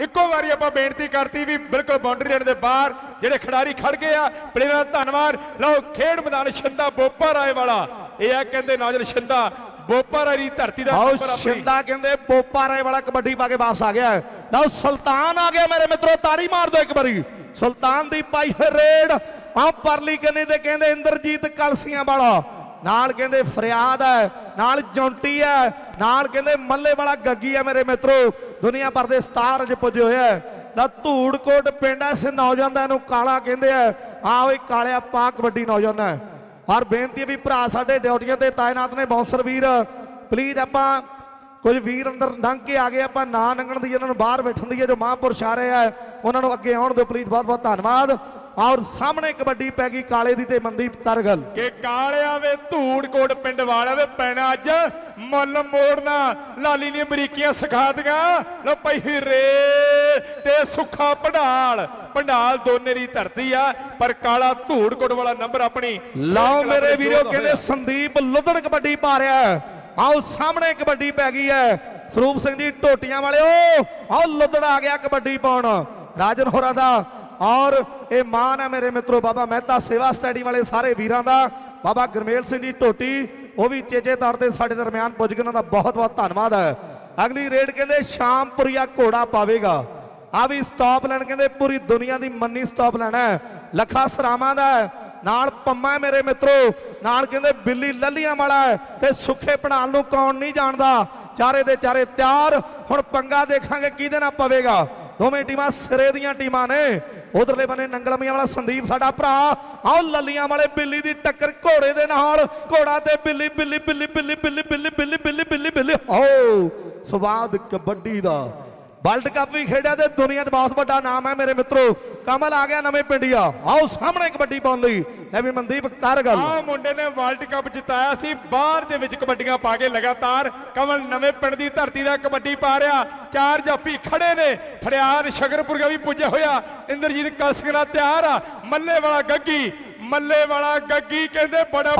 Eco बारी आप बेनती करती भी बिल्कुल बाउंड्री लाइन के बाहर जेडे खिडारी खड़ गए आ प्लेयर धन्यवाद। लो खेड मैदान शिंदा बोपा राय वाला यह कहते नौजवान शिंदा बोपा राय धरती का शिंदा कहते बोपा राय वाला कबड्डी पा के वापस आ गया है। लो सुल्तान आ गया मेरे मित्रों, ताड़ी मार दो एक बारी। सुल्तान दी पाई है रेड आ परली कन्नी ते कहते इंद्रजीत कलसियां वाला नाल कहते फरियाद है, नाल जौंटी है, नाल कहते मल्ले वाला गग्गी है मेरे मित्रों। दुनिया भर के स्टार अज पुजे हुए है। धूड़कोट पिंड है इस नौजवान का काला कहते हैं। हाँ वही कालिया पा कबड्डी नौजवान है। और बेनती भी भरा साडे ड्यूटियां ते तैनात ने बाउंसर वीर प्लीज आपां कुछ वीर अंदर लंघ के आ गए आपां ना लंघण दी इन्हां नूं बाहर बैठण दी जो महापुरुष आ रहे हैं उन्होंने अगे आउण दो प्लीज। बहुत बहुत धन्यवाद। और सामने कबड्डी पै गई काले दी ते मनदीप करगल के कालिया वे धूड़कोट पिंड वाले वे पैना अज मुल मोड़ना लाली ने बरीकियां सिखा दियां। लो पई रे ते सुखा भंडाल भंडाल दोने दी धरती आ पर काला धूड़कोट वाला नंबर अपनी लाओ मेरे वीरों कहते संदीप लुधड़ कबड्डी पा रहा है। आओ सामने कबड्डी पै गई है स्वरूप सिंह जी टोटियां वाले आओ लुधड़ आ गया कबड्डी पाउण राजन होरा दा। और ये मान है मेरे मित्रों बाबा मेहता सेवा स्टैडी वाले सारे वीरां दा। बाबा गुरमेल सिंह जी टोटी वो भी चेचे तौर पर साडे दरम्यान पुज गए, उन्हां दा बहुत बहुत धन्यवाद है। अगली रेड कहते शामपुरिया घोड़ा पावेगा। आ भी स्टॉप लैन कहते पूरी दुनिया की मन्नी स्टॉप लैन है लखा सरावां दा नाल पम्मा मेरे मित्रों नाल कहते बिल्ली ललियां वाला है ते सुखे भणाल नूं कौन नहीं जानदा। चारे दे चारे तैयार हुण पंगा देखांगे किहदे नाल पवेगा। दोवें टीमां सिरे दीयां टीमां ने। उधरले बने नंगलमिया वाला संदीप साडा भरा आओ ललियां वाले बिल्ली दी टक्कर घोड़े दे नाल घोड़ा ते बिल्ली बिल्ली बिल्ली बिल्ली बिल्ली बिल्ली बिल्ली बिल्ली बिल्ली बिल्ली ओ स्वाद कबड्डी दा वर्ल्ड कप भी खेड़ा ते दुनिया बहुत बड़ा नाम है मेरे मित्रों। कमल आ गया नवे पिंडिया आओ सामने कबड्डी पाउण लई भी मनदीप करगल मुंडे ने वर्ल्ड कप जिताया सी बाहर दे विच कबड्डियां पा के लगातार कमल नवे पिंड दी धरती दा कबड्डी पा रहा। चार जाफी खड़े ने फरियाद शकरपुर भी पुजे होया इंद्रजीत कलसिंगा तैयार आ मल्ले वाला गग्गी कहते बड़ा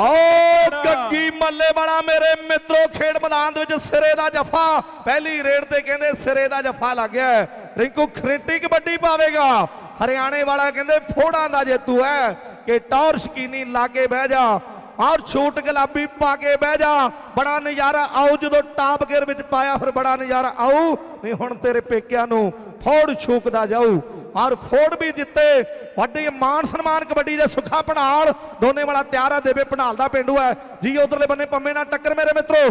गग्गी मल्ले वाला मेरे मित्रों खेड मैदान विच सिरे दा जफा पहली रेड ते कहते सिरे दा जफा लग गया है। रिंकू खरेटी कबड्डी पावेगा हरियाणे वाला कहते फोड़ा दा जेतू है कि टॉर शकीनी लाके बह जा और छूट गुलाबी पा के बह जा बड़ा नजारा आऊ जो टाप गेर विच पाया फिर बड़ा नजारा आऊ नहीं हुण तेरे पेकिया नूं फोड़ छूकदा जाऊ। और फोड़ भी जिते वड्डे मान सन्मान कबड्डी दे सुखा भणाल दोने वाला तैयार है देवे भणाल दा पिंडू है जी। उधरले बन्ने पम्मे नाल टक्कर मेरे मित्रों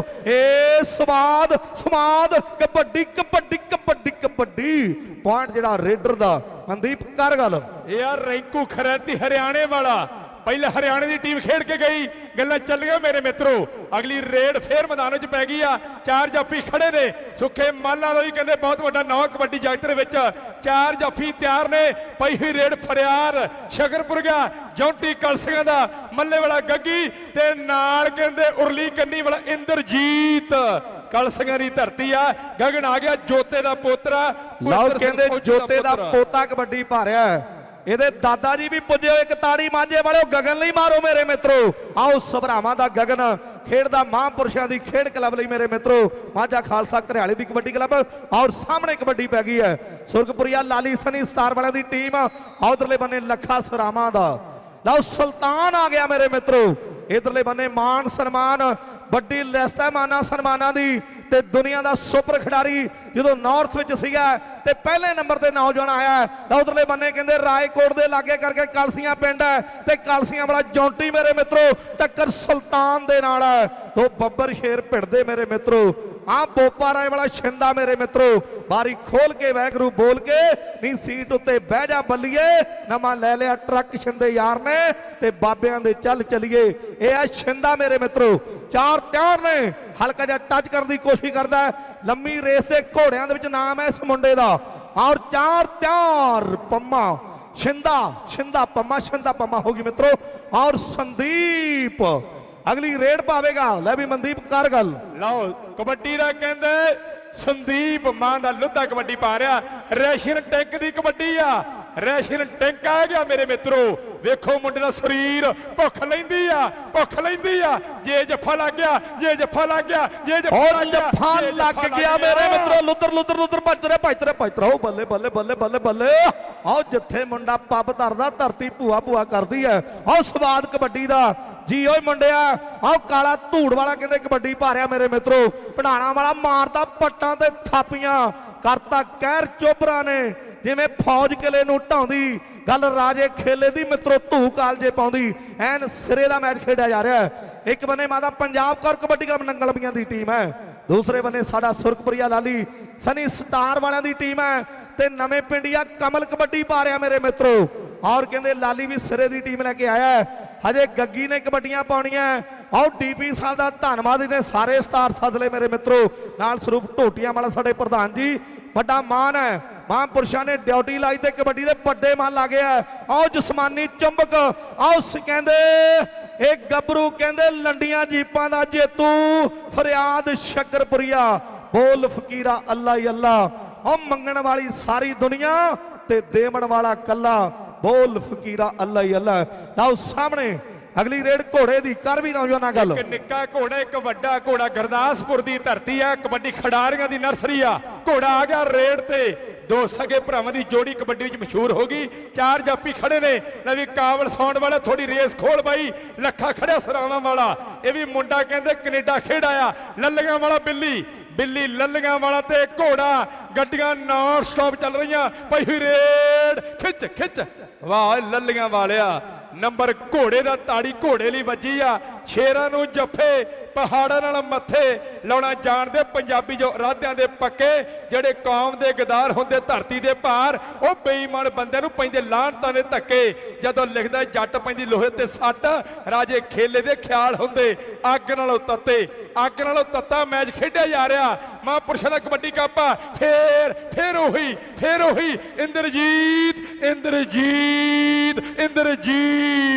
ए स्वाद स्वाद कबड्डी कबड्डी कबड्डी कबड्डी पॉइंट जिहड़ा रेडर दा मनदीप करगल यार रिंकू खरेती हरियाणे वाला पहले हरियाणे की टीम खेड के गई गल्लां चल गई मेरे मित्रों। अगली रेड फिर मैदान च पै गई आ चार जाफी खड़े ने सुखे माला भी कहते बहुत बड़ा नवा कबड्डी जगत दे विच चार जाफी तैयार ने पई हुई रेड फरियाद शकरपुर गया जौंटी कलसिंगा दा मल्ले वाला गग्गी ते नाल कहते उरली कन्नी वाला इंद्रजीत कलसिंगा दी धरती आ। गगन आ गया जोते दा पोतरा लओ कहते जोते दा पोता कबड्डी पा रहा है। ਇਹਦੇ ਦਾਦਾ जी भी पुजे हो एक ताड़ी मांझे वाले गगन नहीं मारो मेरे मित्रों। आओ सबरावां दा गगन खेडदा महापुरुषां दी खेड क्लब लई मेरे मित्रों मांझा खालसा घरियाले दी कबड्डी क्लब और सामने कबड्डी पै गई है सुरगपुरिया लाली सनी स्टार वाले दी टीम उधरले बने लखा सरावां दा लो सुल्तान आ गया मेरे मित्रों। इधरले बने मान सन्मान बड़ी लिस्ट है माना सन्माना दी ते दुनिया का सुपर खिडारी जो नॉर्थ विच सीगा ते पहले नंबर ते नौजवान आया है। उधरले बन्ने कहते रायकोट दे लागे करके कलसियां पिंड है ते कलसियां वाला जौंटी मेरे मित्रों टक्कर सुल्तान दे नाल है। दो बब्बर शेर भिड़दे मेरे मित्रों आ बोपा राय वाला छिंदा मेरे मित्रों बारी खोल के वैगरू बोल के नी सीट उत्ते बह जा बल्लीए नवा लै लिया ट्रक छिंदे यार ने ते बाबियां दे चल चलीए ये है छिंदा मेरे मित्रों। चार तैयार ने हल्का जा टच करने की कोशिश करता है लंबी रेस के घोड़िया के नाम है इस मुंडे का और चार तैयार पम्मा छिंदा छिंदा पम्मा होगी मित्रों। और संदीप अगली रेड पावेगा लै भी मनदीप करगल लो कबड्डी का कहते संदीप मां का लुद्धा कबड्डी पा रहा रशियन टैंक की कबड्डी आ ਰੈਸ਼ਨ ਟੈਂਕ ਆ ਗਿਆ ਮੇਰੇ ਮਿੱਤਰੋ। ਵੇਖੋ ਮੁੰਡੇ ਦਾ ਸਰੀਰ ਭੁੱਖ ਲੈਂਦੀ ਆ, ਭੁੱਖ ਲੈਂਦੀ ਆ। ਜੇ ਜੱਫਾ ਲੱਗ ਗਿਆ, ਜੇ ਜੱਫਾ ਲੱਗ ਗਿਆ, ਜੇ ਜੱਫਾ ਲੱਗ ਗਿਆ ਮੇਰੇ ਮਿੱਤਰੋ। ਲੁੱਦਰ ਲੁੱਦਰ ਲੁੱਦਰ ਭੱਜਰੇ ਭੱਜਰੇ ਭੱਜਰਾ। ਉਹ ਬੱਲੇ ਬੱਲੇ ਬੱਲੇ ਬੱਲੇ ਬੱਲੇ। ਆਓ ਜਿੱਥੇ ਮੁੰਡਾ ਪੱਬ ਧਰਦਾ ਧਰਤੀ ਭੂਆ ਭੂਆ ਕਰਦੀ ਹੈ। ਆਓ ਸਵਾਦ ਕਬੱਡੀ ਦਾ ਜੀ ਓਏ ਮੁੰਡਿਆ। ਆਓ ਕਾਲਾ ਧੂੜ ਵਾਲਾ ਕਹਿੰਦੇ ਕਬੱਡੀ ਭਾਰਿਆ ਮੇਰੇ ਮਿੱਤਰੋ। ਪੜਾਣਾ ਵਾਲਾ ਮਾਰਦਾ ਪੱਟਾਂ ਤੇ ਥਾਪੀਆਂ ਕਰਤਾ ਕਹਿਰ ਚੋਬਰਾ ਨੇ ਜਿਵੇਂ ਫੌਜ ਕਿਲੇ ਨੂੰ ਢਾਉਂਦੀ। ਗੱਲ ਰਾਜੇ ਖੇਲੇ ਦੀ ਮਿੱਤਰੋ ਧੂ ਕਾਲਜੇ ਪਾਉਂਦੀ। ਐਨ ਸਿਰੇ ਦਾ ਮੈਚ ਖੇਡਿਆ ਜਾ ਰਿਹਾ ਹੈ। ਇੱਕ ਬੰਨੇ ਮਾਤਾ ਪੰਜਾਬ ਕੌਰ ਕਬੱਡੀ ਕਲੱਬ ਨੰਗਲਮੀਆਂ ਦੀ ਟੀਮ ਹੈ, ਦੂਸਰੇ ਬੰਨੇ ਸਾਡਾ ਸੁਰਖਪੁਰੀਆ ਲਾਲੀ ਸਨੀ ਸਟਾਰ ਵਾਲਿਆਂ ਦੀ ਟੀਮ ਹੈ ਤੇ ਨਵੇਂ ਪਿੰਡੀਆ ਕਮਲ ਕਬੱਡੀ ਪਾ ਰਿਹਾ ਮੇਰੇ ਮਿੱਤਰੋ। ਔਰ ਕਹਿੰਦੇ ਲਾਲੀ ਵੀ ਸਿਰੇ ਦੀ ਟੀਮ ਲੈ ਕੇ ਆਇਆ। ਹਜੇ ਗੱਗੀ ਨੇ ਕਬੱਡੀਆਂ ਪਾਉਣੀਆਂ। ਆਓ ਡੀਪੀ ਸਾਹਿਬ ਦਾ ਧੰਨਵਾਦ ਨੇ ਸਾਰੇ ਸਟਾਰ ਸੱਦ ਲਏ ਮੇਰੇ ਮਿੱਤਰੋ। ਨਾਲ ਸਰੂਪ ਢੋਟੀਆਂ ਵਾਲਾ ਸਾਡੇ ਪ੍ਰਧਾਨ ਜੀ ਵੱਡਾ ਮਾਨ ਹੈ। ਮਹਾਂਪੁਰਸ਼ਾਂ ਨੇ ਡਿਊਟੀ ਲਾਈ ਤੇ ਕਬੱਡੀ ਦੇ ਵੱਡੇ ਮਨ ਲਾ ਗਿਆ। ਆਓ ਜਸਮਾਨੀ ਚੁੰਬਕ। ਆਓ ਕਹਿੰਦੇ ਇਹ ਗੱਭਰੂ ਕਹਿੰਦੇ ਲੰਡੀਆਂ ਜੀਪਾਂ ਦਾ ਜੇਤੂ ਫਰਿਆਦ ਸ਼ਕਰਪੁਰੀਆ। ਬੋਲ ਫਕੀਰਾ ਅੱਲਾ ਹੀ ਅੱਲਾ। ਉਹ ਮੰਗਣ ਵਾਲੀ ਸਾਰੀ ਦੁਨੀਆ ਤੇ ਦੇਵਣ ਵਾਲਾ ਕੱਲਾ। ਬੋਲ ਫਕੀਰਾ ਅੱਲਾ ਹੀ ਅੱਲਾ। ਲਓ ਸਾਹਮਣੇ ਅਗਲੀ ਰੇਡ ਘੋੜੇ ਦੀ ਕਰ ਵੀ ਨੌਜਵਾਨਾਂ ਗੱਲ। ਇੱਕ ਨਿੱਕਾ ਘੋੜਾ ਇੱਕ ਵੱਡਾ ਘੋੜਾ ਗੁਰਦਾਸਪੁਰ ਦੀ ਧਰਤੀ ਆ। ਕਬੱਡੀ ਖਿਡਾਰੀਆਂ ਦੀ ਨਰਸਰੀ ਆ। ਘੋੜਾ ਆ ਗਿਆ ਰੇਡ ਤੇ। ਦੋ ਸਗੇ ਭਰਾਵਾਂ ਦੀ ਜੋੜੀ ਕਬੱਡੀ ਵਿੱਚ ਮਸ਼ਹੂਰ ਹੋ ਗਈ। ਚਾਰ ਜਾਪੀ ਖੜੇ ਨੇ। ਨਵੀਂ ਕਾਵਲ ਸੌਂਡ ਵਾਲਾ ਥੋੜੀ ਰੇਸ ਖੋਲ ਬਾਈ। ਲੱਖਾ ਖੜਿਆ ਸਰਾਵਾਂ ਵਾਲਾ। ਇਹ ਵੀ ਮੁੰਡਾ ਕਹਿੰਦੇ ਕੈਨੇਡਾ ਖੇਡ ਆਇਆ। ਲੱਲੀਆਂ ਵਾਲਾ ਬਿੱਲੀ ਬਿੱਲੀ ਲੱਲੀਆਂ ਵਾਲਾ ਤੇ ਘੋੜਾ। ਗੱਡੀਆਂ ਨਾਨ ਸਟਾਪ ਚੱਲ ਰਹੀਆਂ। ਪਈ ਹੋਈ ਰੇਡ ਖਿੱਚ ਖਿੱਚ। ਵਾਹ ਲੱਲੀਆਂ ਵਾਲਿਆ ਨੰਬਰ ਘੋੜੇ ਦਾ ਤਾੜੀ ਘੋੜੇ ਲਈ ਵੱਜੀ ਆ। ਸ਼ੇਰਾਂ ਨੂੰ ਜੱਫੇ ਪਹਾੜਾਂ ਨਾਲ ਮੱਥੇ ਲਾਉਣਾ ਜਾਣਦੇ ਪੰਜਾਬੀ ਜੋ ਇਰਾਦਿਆਂ ਦੇ ਪੱਕੇ। ਜਿਹੜੇ ਕੌਮ ਦੇ ਗਦਾਰ ਹੁੰਦੇ ਧਰਤੀ ਦੇ ਭਾਰ ਉਹ ਬੇਈਮਾਨ ਬੰਦਿਆਂ ਨੂੰ ਪੈਂਦੇ ਲਾਹਨਤਾਂ ਦੇ ਧੱਕੇ। ਜਦੋਂ ਲਿਖਦਾ ਜੱਟ ਪੈਂਦੀ ਲੋਹੇ ਤੇ ਸੱਟ ਰਾਜੇ ਖੇਲੇ ਦੇ ਖਿਆਲ ਹੁੰਦੇ ਅੱਗ ਨਾਲੋਂ ਤੱਤੇ। ਅੱਗ ਨਾਲੋਂ ਤੱਤਾ ਮੈਚ ਖੇਡਿਆ ਜਾ ਰਿਹਾ। ਮਹਾਂਪੁਰਸ਼ਾਂ ਦਾ ਕਬੱਡੀ ਕੱਪ ਆ। ਫੇਰ ਉਹੀ ਇੰਦਰਜੀਤ ਇੰਦਰਜੀਤ ਇੰਦਰਜੀਤ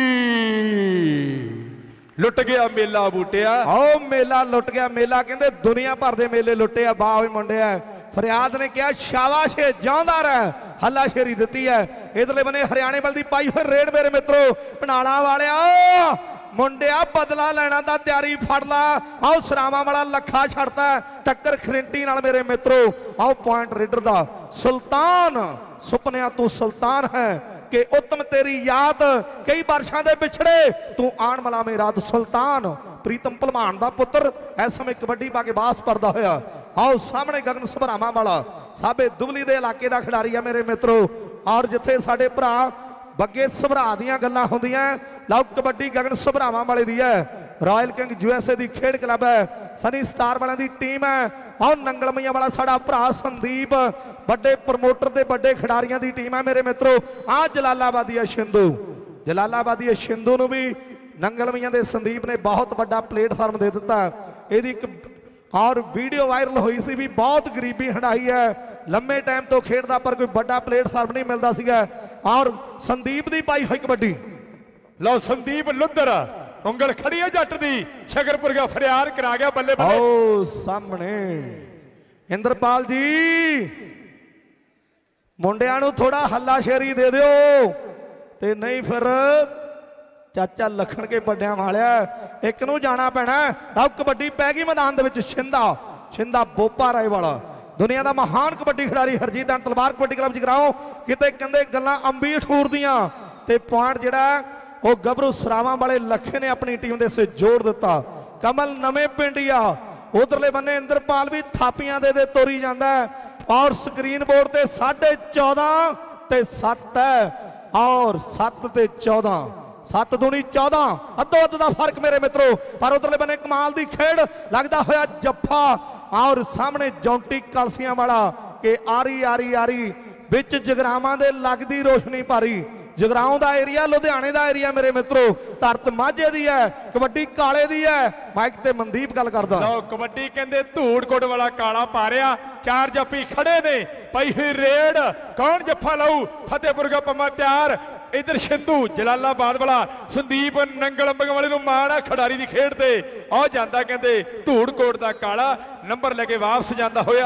ਲੁੱਟ ਗਿਆ ਮੇਲਾ ਬੂਟਿਆ। ਆਓ ਮੇਲਾ ਲੁੱਟ ਗਿਆ। ਮੇਲਾ ਕਹਿੰਦੇ ਦੁਨੀਆ ਭਰ ਦੇ ਮੇਲੇ ਲੁੱਟੇ ਆ। ਵਾਹ ਓਏ ਮੁੰਡਿਆ। ਫਰਿਆਦ ਨੇ ਕਿਹਾ ਸ਼ਾਬਾਸ਼ ਜਿਉਂਦਾ ਰਹਿ। ਹੱਲਾ ਸ਼ੇਰੀ ਦਿੱਤੀ ਹੈ। ਇਧਰਲੇ ਬੰਨੇ ਹਰਿਆਣੇ ਵੱਲ ਦੀ ਪਾਈ ਹੋਈ ਰੇਡ ਮੇਰੇ ਮਿੱਤਰੋ। ਪਨਾਲਾ ਵਾਲਿਆ ਮੁੰਡਿਆ ਬਦਲਾ ਲੈਣਾ ਤਾਂ ਤਿਆਰੀ ਫੜ ਲਾ। ਆਓ ਸਰਾਵਾਂ ਵਾਲਾ ਲੱਖਾ ਛੱਡਦਾ ਟੱਕਰ ਖਰਿੰਟੀ ਨਾਲ ਮੇਰੇ ਮਿੱਤਰੋ। ਆਓ ਪੁਆਇੰਟ ਰੇਡਰ ਦਾ ਸੁਲਤਾਨ ਸੁਪਨਿਆਂ ਤੂੰ ਸੁਲਤਾਨ ਹੈ ਕਿ ਉੱਤਮ ਤੇਰੀ ਯਾਦ ਕਈ ਬਾਰਿਸ਼ਾਂ ਦੇ ਵਿਛੜੇ ਤੂੰ ਆਣ ਮਲਾਵੇਂ ਰਾਤ। ਸੁਲਤਾਨ ਪ੍ਰੀਤਮ ਭਲਵਾਨ ਦਾ ਪੁੱਤਰ ਇਸ ਸਮੇਂ ਕਬੱਡੀ ਪਾ ਕੇ ਬਾਸ ਪਰਦਾ ਹੋਇਆ। ਆਓ ਸਾਹਮਣੇ ਗਗਨ ਸਭਰਾਵਾਂ ਵਾਲਾ ਸਾਬੇ ਦੁਬਲੀ ਦੇ ਇਲਾਕੇ ਦਾ ਖਿਡਾਰੀ ਆ ਮੇਰੇ ਮਿੱਤਰੋ। ਔਰ ਜਿੱਥੇ ਸਾਡੇ ਭਰਾ ਬੱਗੇ ਸਭਰਾ ਦੀਆਂ ਗੱਲਾਂ ਹੁੰਦੀਆਂ ਲਓ ਕਬੱਡੀ ਗਗਨ ਸਭਰਾਵਾਂ ਵਾਲੇ ਦੀ ਹੈ। ਰਾਇਲ ਕਿੰਗ USA ਦੀ ਖੇਡ ਕਲੱਬ ਹੈ। ਸਨੀ ਸਟਾਰ ਵਾਲਿਆਂ ਦੀ ਟੀਮ ਹੈ। ਆਹ ਨੰਗਲਮਈਆਂ ਵਾਲਾ ਸਾਡਾ ਭਰਾ ਸੰਦੀਪ ਵੱਡੇ ਪ੍ਰਮੋਟਰ ਤੇ ਵੱਡੇ ਖਿਡਾਰੀਆਂ ਦੀ ਟੀਮ ਹੈ ਮੇਰੇ ਮਿੱਤਰੋ। ਆਹ ਜਲਾਲਾਬਾਦੀ ਹੈ ਸ਼ਿੰਦੂ। ਜਲਾਲਾਬਾਦੀ ਸ਼ਿੰਦੂ ਨੂੰ ਵੀ ਨੰਗਲਮਈਆਂ ਦੇ ਸੰਦੀਪ ਨੇ ਬਹੁਤ ਵੱਡਾ ਪਲੇਟਫਾਰਮ ਦੇ ਦਿੱਤਾ। ਇਹਦੀ ਇੱਕ ਔਰ ਵੀਡੀਓ ਵਾਇਰਲ ਹੋਈ ਸੀ ਵੀ ਬਹੁਤ ਗਰੀਬੀ ਹੰਡਾਈ ਹੈ। ਲੰਮੇ ਟਾਈਮ ਤੋਂ ਖੇਡਦਾ ਪਰ ਕੋਈ ਵੱਡਾ ਪਲੇਟਫਾਰਮ ਨਹੀਂ ਮਿਲਦਾ ਸੀਗਾ। ਔਰ ਸੰਦੀਪ ਦੀ ਪਾਈ ਹੋਈ ਕਬੱਡੀ। ਲਓ ਸੰਦੀਪ ਲੁੱਦਰ ਉਂਗਲ ਖੜੀ ਹੈ ਜੱਟ ਦੀ। ਸ਼ਕਰਪੁਰੀਆ ਫਰਿਆਦ ਕਰਾ ਗਿਆ ਬੱਲੇ ਬੱਲੇ। ਆਓ ਸਾਹਮਣੇ ਇੰਦਰਪਾਲ ਜੀ ਮੁੰਡਿਆਂ ਨੂੰ ਥੋੜਾ ਹੱਲਾ ਸ਼ੇਰੀ ਦੇ ਦਿਓ ਤੇ ਨਹੀਂ ਫਿਰ ਚਾਚਾ ਲਖਣ ਕੇ ਵੱਡਿਆਂ ਵਾਲਿਆ ਇੱਕ ਨੂੰ ਜਾਣਾ ਪੈਣਾ। ਆਹ ਕਬੱਡੀ ਪੈ ਗਈ ਮੈਦਾਨ ਦੇ ਵਿੱਚ। ਛਿੰਦਾ ਬੋਪਾ ਰਾਏ ਵਾਲਾ ਦੁਨੀਆ ਦਾ ਮਹਾਨ ਕਬੱਡੀ ਖਿਡਾਰੀ ਹਰਜੀਤ ਐਂਡ ਤਲਵਾਰ ਕਬੱਡੀ ਕਲੱਬ ਜਗਰਾਓ। ਕਿਤੇ ਕਹਿੰਦੇ ਗੱਲਾਂ ਅੰਬੀ ਠੂਰ ਦੀਆਂ ਤੇ ਪੁਆਇੰਟ ਜਿਹੜਾ ਉਹ ਗੱਭਰੂ ਸਰਾਵਾਂ ਵਾਲੇ ਲੱਖੇ ਨੇ ਆਪਣੀ ਟੀਮ ਦੇ ਸੇ ਜੋੜ ਦਿੱਤਾ। ਕਮਲ ਨਵੇਂ ਪਿੰਡੀਆ ਉਧਰਲੇ ਬੰਨੇ ਇੰਦਰਪਾਲ ਵੀ ਥਾਪੀਆਂ ਦੇ ਤੋਰੀ ਜਾਂਦਾ। ਔਰ ਸਕਰੀਨ ਬੋਰਡ ਤੇ 14.5 ਤੇ 7 ਹੈ। ਔਰ 7 ਤੇ 14 7 ਦੂਣੀ 14 ਅੱਧੋ ਅੱਧ ਦਾ ਫਰਕ ਮੇਰੇ ਮਿੱਤਰੋ। ਪਰ ਉਧਰਲੇ ਬੰਨੇ ਕਮਾਲ ਦੀ ਖੇਡ ਲੱਗਦਾ ਹੋਇਆ ਜੱਫਾ। ਔਰ ਸਾਹਮਣੇ ਜੌਂਟੀ ਕਲਸੀਆਂ ਵਾਲਾ ਕਿ ਆਰੀ ਵਿੱਚ ਜਗਰਾਵਾਂ ਦੇ ਲੱਗਦੀ ਰੋਸ਼ਨੀ ਭਾਰੀ। ਜਗਰਾਉਂ ਦਾ ਏਰੀਆ ਲੁਧਿਆਣੇ ਦਾ ਏਰੀਆ ਮੇਰੇ ਮਿੱਤਰੋ। ਧਰਤ ਮਾਝੇ ਦੀ ਹੈ ਕਬੱਡੀ ਕਾਲੇ ਦੀ ਹੈ। ਮਾਈਕ ਤੇ ਮਨਦੀਪ ਗੱਲ ਕਰਦਾ। ਲਓ ਕਬੱਡੀ ਕਹਿੰਦੇ ਧੂੜਕੋਟ ਵਾਲਾ ਕਾਲਾ ਪਾ ਰਿਹਾ। ਚਾਰ ਜੱਫੀ ਖੜੇ ਨੇ। ਪਈ ਹੋਈ ਰੇਡ ਕੌਣ ਜੱਫਾ ਲਾਊ। ਫਤਿਹਪੁਰ ਦਾ ਪੰਮਾ ਤਿਆਰ। ਇਧਰ ਸਿੰਧੂ ਜਲਾਲਾਬਾਦ ਵਾਲਾ ਸੰਦੀਪ ਨੰਗਲੰਬਗ ਵਾਲੇ ਨੂੰ ਮਾਣ ਖਿਡਾਰੀ ਦੀ ਖੇਡ ਤੇ। ਆ ਜਾਂਦਾ ਕਹਿੰਦੇ ਧੂੜਕੋਟ ਦਾ ਕਾਲਾ ਨੰਬਰ ਲੈ ਕੇ ਵਾਪਸ ਜਾਂਦਾ ਹੋਇਆ।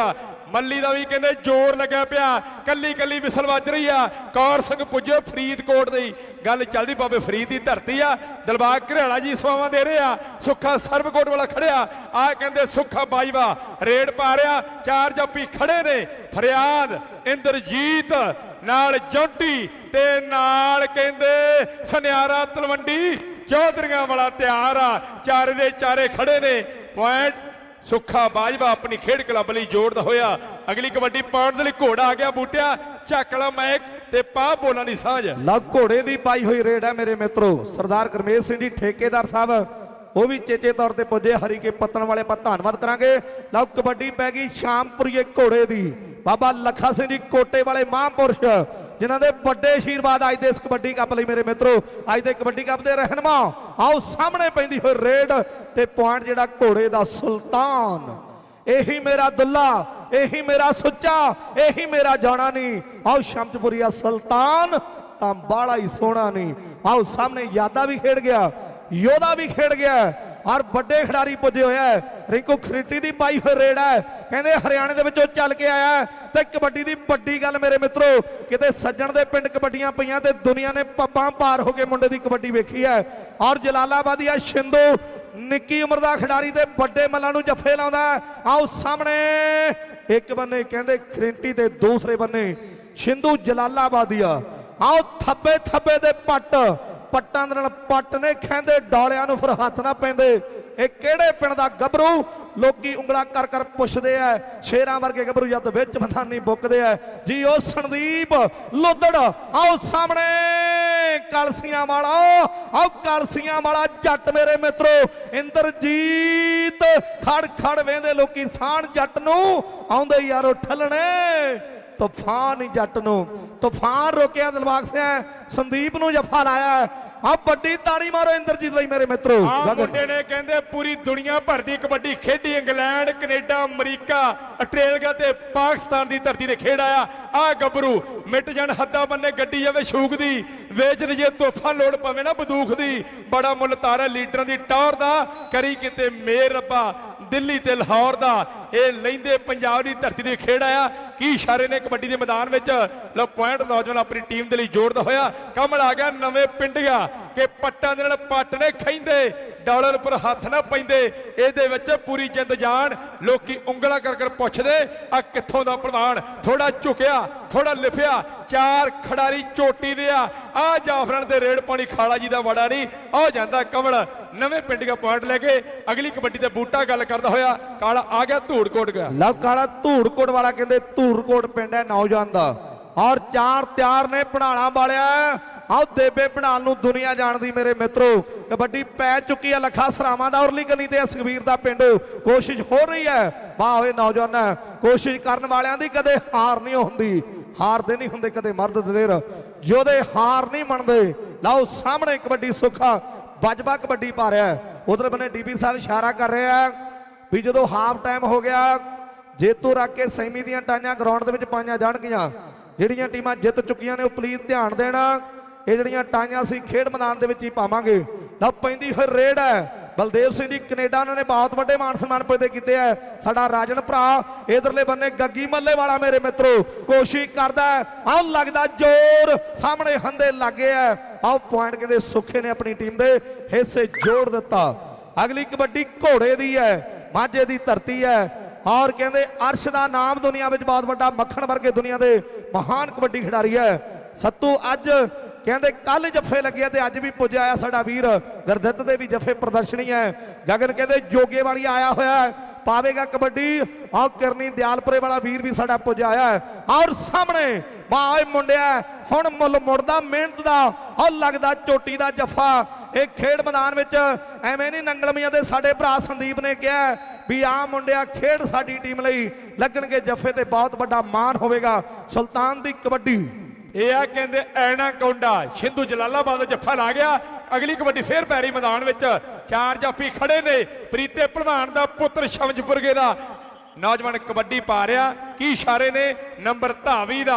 मल्ली का भी कहते जोर लग्या पिया कली कली विसल वज रही आ कौर सिंह पुजे फरीदकोट की गल चलती बाबे फरीद की धरती आ दिलबाग घरियाला जी सवावां दे रहे आ सुखा सर्वकोट वाला खड़िया आ कहते सुखा बाईवा रेड पा रहा चार जाफी खड़े ने फरियाद इंद्रजीत नाल जोटी ते नाल कहते सनियारा तलवंडी चौधरियां वाला तैयार आ चारे दे चारे खड़े ने पॉइंट सुखा बाजवा अपनी खेड क्लब लई जोड़दा होया अगली कबड्डी पाउण दे लई घोड़ा आ गया बूटिया झकला मैक ते पा बोलां दी साझ लग घोड़े दी पाई हुई रेड है मेरे मित्रों सरदार गुरमेज सिंह जी ठेकेदार साहब वो भी चेचे तौर पर पुजे हरी के पत्तन वाले पर धन्नवाद करांगे लव कबड्डी पै गई शामपुरीए घोड़े दी बाबा लखा सिंह जी कोटे वाले महापुरुष जिन्होंने बड़े आशीर्वाद अज इस कबड्डी कप लई मेरे मित्रों अज दे कबड्डी कप दे रहनुमा आओ सामने पैंदी हुई रेड ते पॉइंट जिहड़ा घोड़े दा सुल्तान यही मेरा दुल्ला यही मेरा सुच्चा यही मेरा जाना नहीं आओ शमचपुरिया सुल्तान तां बाला ही सोहना नहीं आओ सामने यादा भी खेड गया योधा भी खेड गया और बड़े खिडारी पुजे हुए है रिंकू खरीटी की पाई हुई रेड है कहते हरियाणे दे विचों चल के आया ते कबड्डी की बड़ी गल मेरे मित्रों किते सज्जण दे पिंड कबड्डियां पईयां ते दुनिया ने पब्बां पार होके मुंडे की कबड्डी वेखी है और जलालाबादी शिंदू निक्की उम्र का खिडारी ते बड़े मल्लां नूं जफे लाउंदा आओ सामने एक बन्ने कहते खरीटी ते दूसरे बन्ने शिंदू जलालाबादिया आओ थब्बे थब्बे दे पट पट्टां दे नाल पट ने खैंदे डोलियां नूं फिर हथ ना पैंदे ये किहड़े पिंड दा गभरू लोकी उंगला कर कर पुछदे आ शेरां वर्गे गभरू जद विच मैदानी बुकदे आ जी ओ संदीप लोदड़ आओ सामने कलसियां वाला आओ कलसियां वाला जट मेरे मित्रों इंद्रजीत खड़ खड़ वेंदे लोकी साण जट नूं आउंदे यारो ठलणे तूफान जट नूं तूफान रोकिया दिलबाग सिंह संदीप नूं जफा लाया अब बड़ी ताड़ी मारो इंद्रजीत लई मेरे मित्रों मुंडे ने कहंदे पूरी दुनिया भर दी कबड्डी खेडी इंग्लैंड कनेडा अमरीका आस्ट्रेलिया ते पाकिस्तान दी धरती ते खेड आया आ गबरू मिट जाण हद्दा बन्ने गड्डी जावे शूक दी वेच जे तोहफा लोड़ पवे ना बंदूक दी बड़ा मुल तारा लीडरां दी टौर दा करी किते मेर रब्बा दिल्ली ते लाहौर दा ये लैंदे पंजाब दी धरती ते खेड आया की इशारे ने कबड्डी दे मैदान विच लो पॉइंट नौजवान अपनी टीम दे लई जोड़दा होया कमल आ गया नवे पिंडिया कि पट्टां दे नाल पट ने खैंदे डॉलर पर हाथ ना पैंदे इहदे विच पूरी जिंद जान लोकी उंगला कर कर पुछदे आ कित्थों दा प्रधान थोड़ा झुकिया थोड़ा लिफिया चार खिडारी चोटी दे आ जाफरान दे रेड पानी खाला जी दा वड़ा नहीं आ जांदा कमल नवे पिंड का पॉइंट लेके अगली कबड्डी ते बूटा गल करदा होया काला आ गया धूड़कोट गया लव काला धूड़कोट वाला कहंदे धूड़कोट पिंड है नौजवान दा और चार तैयार ने भड़ाला वालिया आओ देबे भड़ाल नूं दुनिया जानदी मेरे मित्रों कबड्डी पै चुकी है लखा सरावां दा उरली गली ते सुखबीर दा पिंड कोशिश हो रही है वाह होए नौजवान कोशिश करन वालियां दी कदे हार नहीं हुंदी हारदे नहीं हुंदे कदे मर्द दलेर जोदे हार नहीं मनदे लाओ सामने कबड्डी सुखा बजबा कबड्डी पा रहा है उधर बने डीपी साहब इशारा कर रहे हैं भी जो हाफ टाइम हो गया जेतू रख के सैमी दियां टाइयां ग्राउंड दे विच पाईयां जाणगीआं जिहड़ियां टीमां जित चुकीआं ने प्लीज ध्यान देना ये जिहड़ियां टाइयां असीं खेड मैदान दे विच ही पावांगे लव पैंदी होई रेड है बलदेव सिंह जी कनेडा उन्होंने बहुत बड़े मान सम्मान पैदे किए है साडा राजन भरा इधरले बन्ने गग्गी मल्ले वाला मेरे मित्रों कोशिश करदा है आओ लगदा जोर सामने हंदे लागे है आओ पॉइंट कहते सुखे ने अपनी टीम दे हिस्से जोड़ दिता अगली कबड्डी घोड़े दी है माझे दी धरती है और कहते अर्श का नाम दुनिया में बहुत बड़ा मक्खन वर्गे दुनिया के महान कबड्डी खिडारी है सत्तू अज कहते कल जफे लगे तो अज भी पुज आया साडा वीर गुरदित दे भी जफे प्रदर्शनी है गगन कहते जोगे वाली आया होया है पावेगा कबड्डी और करनी दयालपुरे वाला वीर भी साडा पुज आया है और सामने वाह मुंडिया हुण मुल मुड़दा मेहनत दा और लगदा चोटी दा जफा एक खेड मैदान विच एवें नहीं नंगलमियां दे साडे भरा संदीप ने कहा भी आ मुंडिया खेड साडी टीम लई लगणगे जफे ते बहुत बड़ा मान होवेगा सुल्तान दी कबड्डी यह कहते ऐना कौंडा शिंदू जलालाबाद जफा ला गया अगली कबड्डी फिर पैरी मैदान में चार जाफी खड़े ने प्रीते भलवान का पुत्र शमजपुरगे का नौजवान कबड्डी पा रहा की इशारे ने नंबर धावी का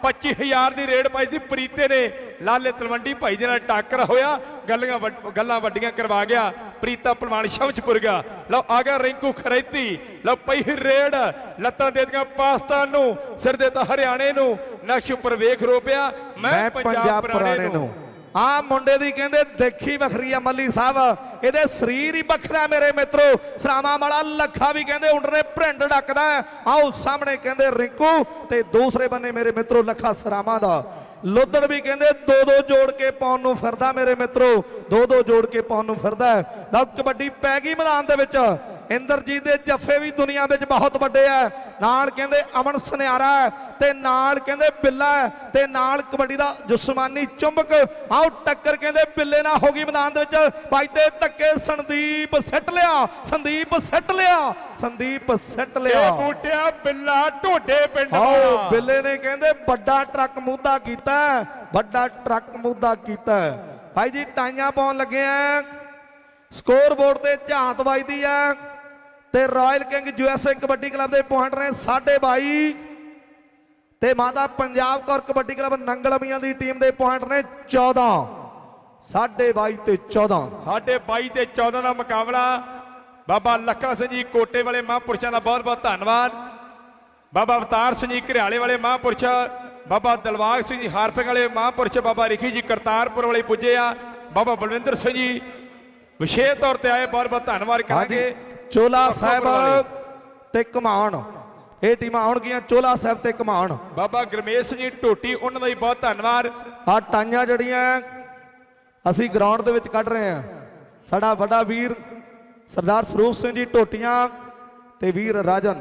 25,000 ਦੀ ਰੇਡ ਪਾਈ ਸੀ। ਪ੍ਰੀਤੇ ਨੇ ਲਾਲੇ ਤਲਵੰਡੀ ਭਾਈ ਦੇ ਨਾਲ ਟੱਕਰ ਹੋਇਆ, ਗੱਲਾਂ ਵੱਡੀਆਂ ਕਰਵਾ ਗਿਆ। ਪ੍ਰੀਤਾ ਪਹਿਲਵਾਨ ਸ਼ਮਸ਼ਪੁਰ ਗਿਆ। ਲਓ ਆ ਗਿਆ ਰਿੰਕੂ ਖਰੈਤੀ। ਲਓ ਪਈ ਰੇਡ, ਲੱਤਾਂ ਦੇ ਦਿੱਤੀਆਂ ਪਾਕਿਸਤਾਨ ਨੂੰ, ਸਿਰ ਦੇਤਾ ਹਰਿਆਣੇ ਨੂੰ। ਨਕਸ਼ ਉੱਪਰ ਵੇਖ ਰੋਪਿਆ ਮੈਂ ਪੰਜਾਬ ਪੁਰਾਣੇ ਨੂੰ। ਆ ਮੁੰਡੇ ਦੀ ਕਹਿੰਦੇ ਦੇਖੀ ਵੱਖਰੀ ਆ ਮੱਲੀ ਸਾਹਿਬ, ਇਹਦੇ ਸਰੀਰ ਹੀ ਵੱਖਰਾ ਮੇਰੇ ਮਿੱਤਰੋ। ਸਰਾਵਾਂ ਵਾਲਾ ਲੱਖਾ ਵੀ ਕਹਿੰਦੇ ਉਂਡਰੇ ਭਿੰਡ ਡੱਕਦਾ। ਆਓ ਸਾਹਮਣੇ ਕਹਿੰਦੇ ਰਿੰਕੂ ਤੇ ਦੂਸਰੇ ਬੰਨੇ ਮੇਰੇ ਮਿੱਤਰੋ ਲੱਖਾ ਸਰਾਵਾਂ ਦਾ। ਲੋਧੜ ਵੀ ਕਹਿੰਦੇ ਦੋ ਜੋੜ ਕੇ ਪਾਉਣ ਨੂੰ ਫਿਰਦਾ ਮੇਰੇ ਮਿੱਤਰੋ, ਦੋ ਜੋੜ ਕੇ ਪਾਉਣ ਨੂੰ ਫਿਰਦਾ। ਲਓ ਕਬੱਡੀ ਪੈ ਗਈ ਮੈਦਾਨ ਦੇ ਵਿੱਚ। ਇੰਦਰਜੀਤ ਦੇ ਜੱਫੇ ਵੀ ਦੁਨੀਆ ਵਿੱਚ ਬਹੁਤ ਵੱਡੇ ਆ। ਨਾਲ ਕਹਿੰਦੇ ਅਮਨ ਸੁਨਿਆਰਾ ਤੇ ਨਾਲ ਕਹਿੰਦੇ ਬਿੱਲਾ ਤੇ ਨਾਲ ਕਬੱਡੀ ਦਾ ਜਸਮਾਨੀ ਚੁੰਬਕ। ਆਓ ਟੱਕਰ ਕਹਿੰਦੇ ਬਿੱਲੇ ਨਾਲ ਹੋ ਗਈ ਮੈਦਾਨ ਦੇ ਵਿੱਚ। ਬਾਈ ਤੇ ਧੱਕੇ ਸੰਦੀਪ ਸਿੱਟ ਲਿਆ, ਸੰਦੀਪ ਸਿੱਟ ਲਿਆ, ਸੰਦੀਪ ਸਿੱਟ ਲਿਆ। ਬੂਟਿਆ ਬਿੱਲਾ ਢੋਡੇ ਪਿੰਡ ਆਓ ਬਿੱਲੇ ਨੇ ਕਹਿੰਦੇ ਵੱਡਾ ਟਰੱਕ ਮੂਧਾ ਕੀਤਾ, ਵੱਡਾ ਟਰੱਕ ਮੂਧਾ ਕੀਤਾ। ਭਾਈ ਜੀ ਟਾਈਆਂ ਪਾਉਣ ਲੱਗੇ ਆ, ਸਕੋਰ ਬੋਰਡ ਤੇ ਝਾਤ ਵੱਜਦੀ ਆ ਤੇ royal king USA kabaddi club ਦੇ ਪੁਆਇੰਟ ਨੇ 22.5 ਤੇ ਮਾਤਾ ਪੰਜਾਬ ਕੌਰ ਕਬੱਡੀ ਕਲੱਬ ਨੰਗਲਮੀਆਂ ਦੀ ਟੀਮ ਦੇ ਪੁਆਇੰਟ ਨੇ 14। 22.5 ਤੇ 14, 22.5 ਤੇ 14 ਦਾ ਮੁਕਾਬਲਾ। ਬਾਬਾ ਲੱਖਾ ਸਿੰਘ ਜੀ ਕੋਟੇ ਵਾਲੇ ਮਹਾਂਪੁਰਸ਼ਾਂ ਦਾ ਬਹੁਤ ਬਹੁਤ ਧੰਨਵਾਦ। ਬਾਬਾ ਅਵਤਾਰ ਸਿੰਘ ਜੀ ਘਰਿਆਲੇ ਵਾਲੇ ਮਹਾਂਪੁਰਸ਼, ਬਾਬਾ ਦਿਲਬਾਗ ਸਿੰਘ ਜੀ ਹਾਰਪਿੰਗ ਵਾਲੇ ਮਹਾਂਪੁਰਸ਼, ਬਾਬਾ ਰਿਖੀ ਜੀ ਕਰਤਾਰਪੁਰ ਵਾਲੇ ਪੁੱਜੇ ਆ। ਬਾਬਾ ਬਲਵਿੰਦਰ ਸਿੰਘ ਜੀ ਵਿਸ਼ੇਸ਼ ਤੌਰ ਤੇ ਆਏ, ਬਹੁਤ ਬਹੁਤ ਧੰਨਵਾਦ ਕਰਾਂਗੇ। ਚੋਲਾ ਸਾਹਿਬ ਤੇ ਘਮਾਣ ਇਹ ਟੀਮਾਂ ਆਉਣਗੀਆਂ, ਚੋਲਾ ਸਾਹਿਬ ਤੇ ਘਮਾਣ। ਬਾਬਾ ਗਰਮੇਸ਼ ਜੀ ਢੋਟੀ, ਉਹਨਾਂ ਦਾ ਵੀ ਬਹੁਤ ਧੰਨਵਾਦ। ਆ ਟਾਈਆਂ ਜਿਹੜੀਆਂ ਅਸੀਂ ਗਰਾਊਂਡ ਦੇ ਵਿੱਚ ਕੱਢ ਰਹੇ ਹਾਂ, ਸਾਡਾ ਵੱਡਾ ਵੀਰ ਸਰਦਾਰ ਸਰੂਪ ਸਿੰਘ ਜੀ ਢੋਟੀਆਂ ਤੇ ਵੀਰ ਰਾਜਨ,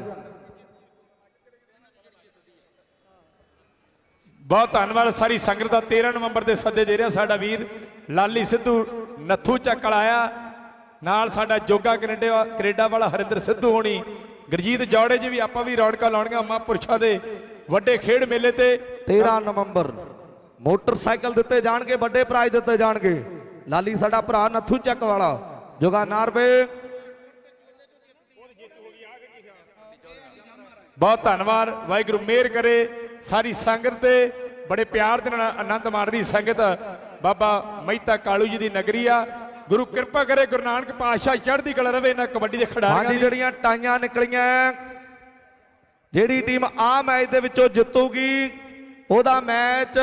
ਬਹੁਤ ਧੰਨਵਾਦ ਸਾਰੀ ਸੰਗਤ ਦਾ। 13 ਨਵੰਬਰ ਦੇ ਸੱਦੇ ਦੇ ਰਿਹਾ ਸਾਡਾ ਵੀਰ ਲਾਲੀ ਸਿੱਧੂ ਨੱਥੂ ਚੱਕ ਆਇਆ, ਨਾਲ ਸਾਡਾ ਜੋਗਾ ਕੈਨੇਡਾ ਵਾਲਾ ਹਰਿੰਦਰ ਸਿੱਧੂ ਹੋਣੀ, ਗੁਰਜੀਤ ਜੌੜੇ ਜੀ ਵੀ। ਆਪਾਂ ਵੀ ਰੌਣਕਾਂ ਲਾਉਣੀਆਂ ਮਹਾਂਪੁਰਸ਼ਾਂ ਦੇ ਵੱਡੇ ਖੇਡ ਮੇਲੇ ਤੇ। 13 ਨਵੰਬਰ ਮੋਟਰਸਾਈਕਲ ਦਿੱਤੇ ਜਾਣਗੇ, ਵੱਡੇ ਪ੍ਰਾਈਜ਼ ਦਿੱਤੇ ਜਾਣਗੇ। ਲਾਲੀ ਸਾਡਾ ਭਰਾ ਨੱਥੂ ਚੱਕ ਵਾਲਾ, ਜੋਗਾ ਨਾਰਵੇ, ਬਹੁਤ ਧੰਨਵਾਦ। ਵਾਹਿਗੁਰੂ ਮਿਹਰ ਕਰੇ ਸਾਰੀ ਸੰਗਤ ਤੇ, ਬੜੇ ਪਿਆਰ ਦੇ ਨਾਲ ਆਨੰਦ ਮਾਣਦੀ ਸੰਗਤ। ਬਾਬਾ ਮਹਿਤਾ ਕਾਲੂ ਜੀ ਦੀ ਨਗਰੀ ਆ। ਗੁਰੂ ਕਿਰਪਾ ਕਰੇ, ਗੁਰੂ ਨਾਨਕ ਪਾਤਸ਼ਾਹ ਚੜ੍ਹਦੀ ਕਲਾ ਰਵੇ ਇਹਨਾਂ ਕਬੱਡੀ ਦੇ ਖਿਡਾਰੀਆਂ ਦੀ। ਜਿਹੜੀਆਂ ਟਾਈਆਂ ਨਿਕਲੀਆਂ, ਜਿਹੜੀ ਟੀਮ ਆ ਮੈਚ ਦੇ ਵਿੱਚੋਂ ਜਿੱਤੂਗੀ ਉਹਦਾ ਮੈਚ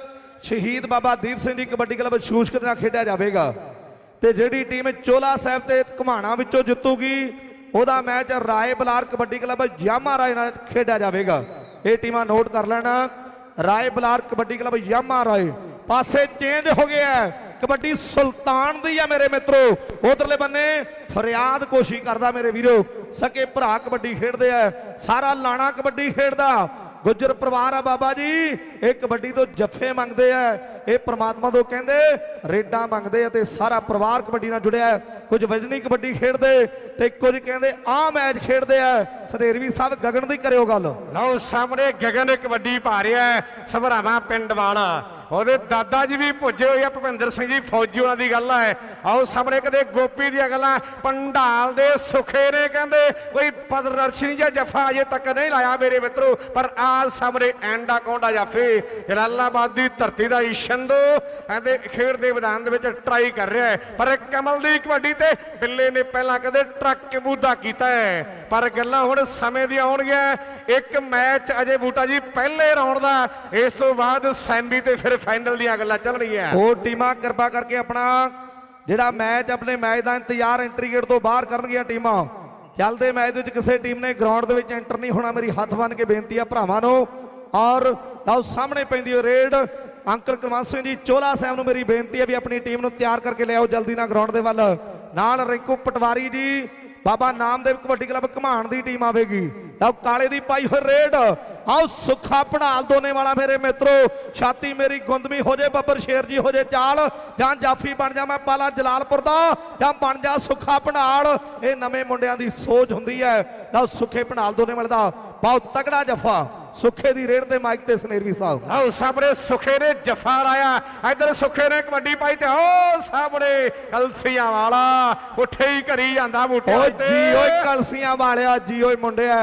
ਸ਼ਹੀਦ ਬਾਬਾ ਦੀਪ ਸਿੰਘ ਜੀ ਕਬੱਡੀ ਕਲੱਬ ਸ਼ੂਸ਼ਕਤ ਨਾਲ ਖੇਡਿਆ ਜਾਵੇਗਾ। ਤੇ ਜਿਹੜੀ ਟੀਮ ਚੋਲਾ ਸਾਹਿਬ ਤੇ ਘਮਾਣਾ ਵਿੱਚੋਂ ਜਿੱਤੂਗੀ ਉਹਦਾ ਮੈਚ ਰਾਏ ਬਲਾਰ ਕਬੱਡੀ ਕਲੱਬ ਯਾਮਾ ਰਾਏ ਨਾਲ ਖੇਡਿਆ ਜਾਵੇਗਾ। ਇਹ ਟੀਮਾਂ ਨੋਟ ਕਰ ਲੈਣਾ। ਰਾਏ ਬਲਾਰ ਕਬੱਡੀ ਕਲੱਬ ਯਾਮਾ ਰਾਏ ਪਾਸੇ ਚੇਂਜ ਹੋ ਗਿਆ, ਕਬੱਡੀ ਸੁਲਤਾਨ ਦੀ ਆ ਮੇਰੇ ਮਿੱਤਰੋ। ਉਧਰਲੇ ਬੰਨੇ ਫਰਿਆਦ ਕੋਸ਼ਿਸ਼ ਕਰਦਾ ਮੇਰੇ ਵੀਰੋ, ਸਕੇ ਭਰਾ ਕਬੱਡੀ ਖੇਡਦੇ ਆ, ਸਾਰਾ ਲਾਣਾ ਕਬੱਡੀ ਖੇਡਦਾ। ਗੁੱਜਰ ਪਰਿਵਾਰ ਆ ਬਾਬਾ ਜੀ, ਇਹ ਕਬੱਡੀ ਤੋਂ ਜੱਫੇ ਮੰਗਦੇ ਆ, ਇਹ ਪ੍ਰਮਾਤਮਾ ਤੋਂ ਕਹਿੰਦੇ ਰੇਡਾਂ ਮੰਗਦੇ ਆ ਤੇ ਸਾਰਾ ਪਰਿਵਾਰ ਕਬੱਡੀ ਨਾਲ ਜੁੜਿਆ। ਕੁਝ ਵਜਨੀ ਕਬੱਡੀ ਖੇਡਦੇ ਤੇ ਕੁਝ ਕਹਿੰਦੇ ਆ ਮੈਚ ਖੇਡਦੇ ਆ। ਸਦੇਰਵੀ ਸਾਹਿਬ ਗਗਨ ਦੀ ਕਰਿਓ ਗੱਲ। ਲਓ ਸਾਹਮਣੇ ਗਗਨ ਕਬੱਡੀ ਪਾ ਰਿਹਾ ਸਭਰਾਵਾਂ ਪਿੰਡ ਵਾਲਾ, ਉਹਦੇ ਦਾਦਾ ਜੀ ਵੀ ਪੁੱਜੇ ਹੋਏ ਆ, ਭੁਪਿੰਦਰ ਸਿੰਘ ਜੀ ਫੌਜੀ ਉਹਨਾਂ ਦੀ ਗੱਲ ਹੈ। ਆਓ ਸਾਹਮਣੇ ਕਦੇ ਗੋਪੀ ਦੀਆਂ ਗੱਲਾਂ, ਪੰਡਾਲ ਦੇ ਸੁਖੇ ਨੇ ਕਹਿੰਦੇ ਕੋਈ ਪ੍ਰਦਰਸ਼ਨੀ ਜਾਂ ਜੱਫਾ ਅਜੇ ਤੱਕ ਨਹੀਂ ਲਾਇਆ ਮੇਰੇ ਮਿੱਤਰੋ, ਪਰ ਆਜ ਸਾਹਮਣੇ ਐਂਡਾ ਕੌਂਡਾ ਜਾਫੇ ਜਲਾਲਾਬਾਦ ਦੀ ਧਰਤੀ ਦਾ ਇਸ਼ੰਦੋ ਕਹਿੰਦੇ ਖੇਡ ਦੇ ਮੈਦਾਨ ਦੇ ਵਿੱਚ ਟਰਾਈ ਕਰ ਰਿਹਾ ਹੈ। ਪਰ ਕਮਲ ਦੀ ਕਬੱਡੀ ਤੇ ਬਿੱਲੇ ਨੇ ਪਹਿਲਾਂ ਕਦੇ ਟਰੱਕ ਕਬੂਦਾ ਕੀਤਾ ਹੈ, ਪਰ ਗੱਲਾਂ ਹੁਣ ਸਮੇਂ ਦੀਆਂ ਆਉਣਗੀਆਂ। ਇੱਕ ਮੈਚ ਅਜੇ ਬੂਟਾ ਜੀ ਪਹਿਲੇ ਰਾਉਂਡ ਦਾ, ਇਸ ਤੋਂ ਬਾਅਦ ਸੈਮੀ ਤੇ ਫਿਰ ਫਾਈਨਲ ਦੀਆਂ ਗੱਲਾਂ ਚੱਲਣਗੀਆਂ। ਉਹ ਟੀਮਾਂ ਕਿਰਪਾ ਕਰਕੇ ਆਪਣਾ ਜਿਹੜਾ ਮੈਚ ਆਪਣੇ ਮੈਚ ਦਾ ਇੰਤਜ਼ਾਰ ਐਂਟਰੀ ਗੇਟ ਤੋਂ ਬਾਹਰ ਕਰਨਗੀਆਂ ਟੀਮਾਂ। ਚੱਲਦੇ ਮੈਚ ਦੇ ਵਿੱਚ ਕਿਸੇ ਟੀਮ ਨੇ ਗਰਾਊਂਡ ਦੇ ਵਿੱਚ ਐਂਟਰ ਨਹੀਂ ਹੋਣਾ, ਮੇਰੀ ਹੱਥ ਬੰਨ ਕੇ ਬੇਨਤੀ ਆ ਭਰਾਵਾਂ ਨੂੰ। ਔਰ ਲਓ ਸਾਹਮਣੇ ਪੈਂਦੀ ਹੋ ਰੇਡ। ਅੰਕਲ ਕੁਲਵੰਤ ਸਿੰਘ ਜੀ ਚੋਲਾ ਸਾਹਿਬ ਨੂੰ ਮੇਰੀ ਬੇਨਤੀ ਹੈ ਵੀ ਆਪਣੀ ਟੀਮ ਨੂੰ ਤਿਆਰ ਕਰਕੇ ਲਿਆਓ ਜਲਦੀ ਨਾਲ ਗਰਾਊਂਡ ਦੇ ਵੱਲ। ਨਾਲ ਰਿੰਕੂ ਪਟਵਾਰੀ ਜੀ, ਬਾਬਾ ਨਾਮਦੇਵ ਕਬੱਡੀ ਕਲੱਬ ਘਮਾਣ ਦੀ ਟੀਮ ਆਵੇਗੀ। ਲਓ ਕਾਲੇ ਦੀ ਪਾਈ ਹੋਈ ਰੇਡ। ਆਓ ਸੁੱਖਾ ਪੜਾਲ ਦੋਨੇ ਵਾਲਾ ਮੇਰੇ ਮਿੱਤਰੋ, ਛਾਤੀ ਮੇਰੀ ਗੁੰਦਮੀ ਹੋ ਜੇ, ਬੱਬਰ ਸ਼ੇਰ ਜੀ ਹੋ ਜੇ ਚਾਲ, ਜਾਂ ਜਾਫੀ ਬਣ ਜਾ ਮੈਂ ਪਾਲਾ ਜਲਾਲਪੁਰ ਦਾ, ਜਾਂ ਬਣ ਜਾ ਸੁੱਖਾ ਪੜਾਲ। ਇਹ ਨਵੇਂ ਮੁੰਡਿਆਂ ਦੀ ਸੋਚ ਹੁੰਦੀ ਹੈ। ਲਓ ਸੁੱਖੇ ਪੜਾਲ ਦੋਨੇ ਵਾਲੇ ਦਾ ਬਹੁਤ ਤਗੜਾ ਜੱਫਾ। ਸੁੱਖੇ ਦੀ ਰੇਡ ਤੇ ਮਾਈਕ ਤੇ ਸਨੇਰਵੀ ਸਾਹਿਬ। ਆਓ ਸਾਹਮਣੇ ਸੁੱਖੇ ਨੇ ਜੱਫਾ ਲਾਇਆ, ਇਧਰ ਸੁੱਖੇ ਨੇ ਕਬੱਡੀ ਪਾਈ ਤੇ ਓ ਸਾਹਮਣੇ ਕਲਸੀਆਂ ਵਾਲਾ ਪੁੱਠੇ ਹੀ ਕਰੀ ਜਾਂਦਾ ਬੂਟੇ ਓਏ ਜੀ ਓਏ ਕਲਸੀਆਂ ਵਾਲਿਆ ਜੀ ਓਏ ਮੁੰਡਿਆ,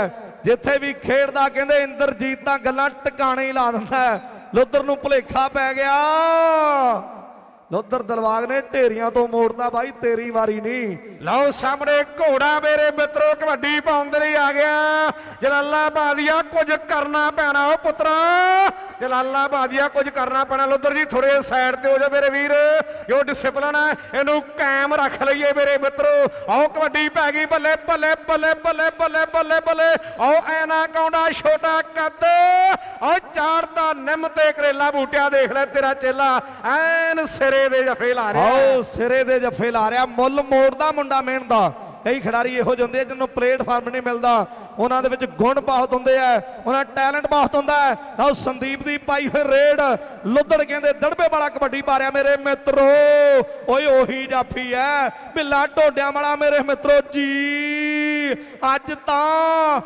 ਜਿੱਥੇ ਵੀ ਖੇਡਦਾ ਕਹਿੰਦੇ ਇੰਦਰਜੀਤ ਤਾਂ ਗੱਲਾਂ ਟਿਕਾਣੇ ਹੀ ਲਾ ਦਿੰਦਾ। ਲੁੱਦਰ ਨੂੰ ਭੁਲੇਖਾ ਪੈ ਗਿਆ, ਲੁੱਦਰ ਦਿਲਬਾਗ ਨੇ ਢੇਰੀਆਂ ਤੋਂ ਮੋੜਦਾ ਬਾਈ ਤੇਰੀ ਵਾਰੀ ਨਹੀਂ। ਲਓ ਸਾਹਮਣੇ ਘੋੜਾ ਮੇਰੇ ਮਿੱਤਰੋ ਕਬੱਡੀ ਪਾਉਣ ਦੇ ਲਈ ਆ ਗਿਆ। ਜਲਾਲਾਬਾਦੀਆ ਕੁਝ ਕਰਨਾ ਪੈਣਾ ਉਹ ਪੁੱਤਰਾ, ਜਲਾਲਾਬਾਦੀਆ ਕੁਝ ਕਰਨਾ ਪੈਣਾ। ਲੁੱਦਰ ਜੀ ਥੋੜੇ ਸਾਈਡ ਤੇ ਹੋ ਜਾ ਮੇਰੇ ਵੀਰ, ਜੋ ਡਿਸਪਲਿਨ ਹੈ ਇਹਨੂੰ ਕਾਇਮ ਰੱਖ ਲਈਏ ਮੇਰੇ ਮਿੱਤਰੋ। ਆਓ ਕਬੱਡੀ ਪੈ ਗਈ ਬੱਲੇ ਬੱਲੇ ਬੱਲੇ ਬੱਲੇ ਬੱਲੇ ਬੱਲੇ ਬੱਲੇ। ਆਓ ਐਨਾ ਕੌਂਡਾ ਛੋਟਾ ਕੱਦ, ਆਓ ਚਾੜਦਾ ਨਿੰਮ ਤੇ ਕਰੇਲਾ ਬੂਟਿਆ, ਦੇਖ ਲੈ ਤੇਰਾ ਚੇਲਾ ਐਨ ਸਿਰੇ ਦੇ ਜਫੇ ਲਾ ਰਿਹਾ। ਆਓ ਸਿਰੇ ਦੇ ਜਫੇ ਲਾ ਰਿਹਾ, ਮੁੱਲ ਮੋੜਦਾ ਮੁੰਡਾ ਮਿਹਨਤ ਦਾ। ਕਈ ਖਿਡਾਰੀ ਇਹੋ ਜਿਹੇ ਹੁੰਦੇ ਆ ਜਿਹਨੂੰ ਪਲੇਟਫਾਰਮ ਨਹੀਂ ਮਿਲਦਾ, ਉਹਨਾਂ ਦੇ ਵਿੱਚ ਗੁਣ ਬਹੁਤ ਹੁੰਦੇ ਆ, ਉਹਨਾਂ ਟੈਲੈਂਟ ਬਹੁਤ ਹੁੰਦਾ ਹੈ। ਆਓ ਸੰਦੀਪ ਦੀ ਪਾਈ ਹੋਈ ਰੇਡ, ਲੁੱਦੜ ਕਹਿੰਦੇ ਦੜਬੇ ਵਾਲਾ ਕਬੱਡੀ ਪਾ ਰਿਹਾ ਮੇਰੇ ਮਿੱਤਰੋ। ਓਏ ਉਹੀ ਜਾਫੀ ਹੈ ਬਿੱਲਾ ਢੋਡਿਆਂ ਵਾਲਾ ਮੇਰੇ ਮਿੱਤਰੋ ਜੀ। ਅੱਜ ਤਾਂ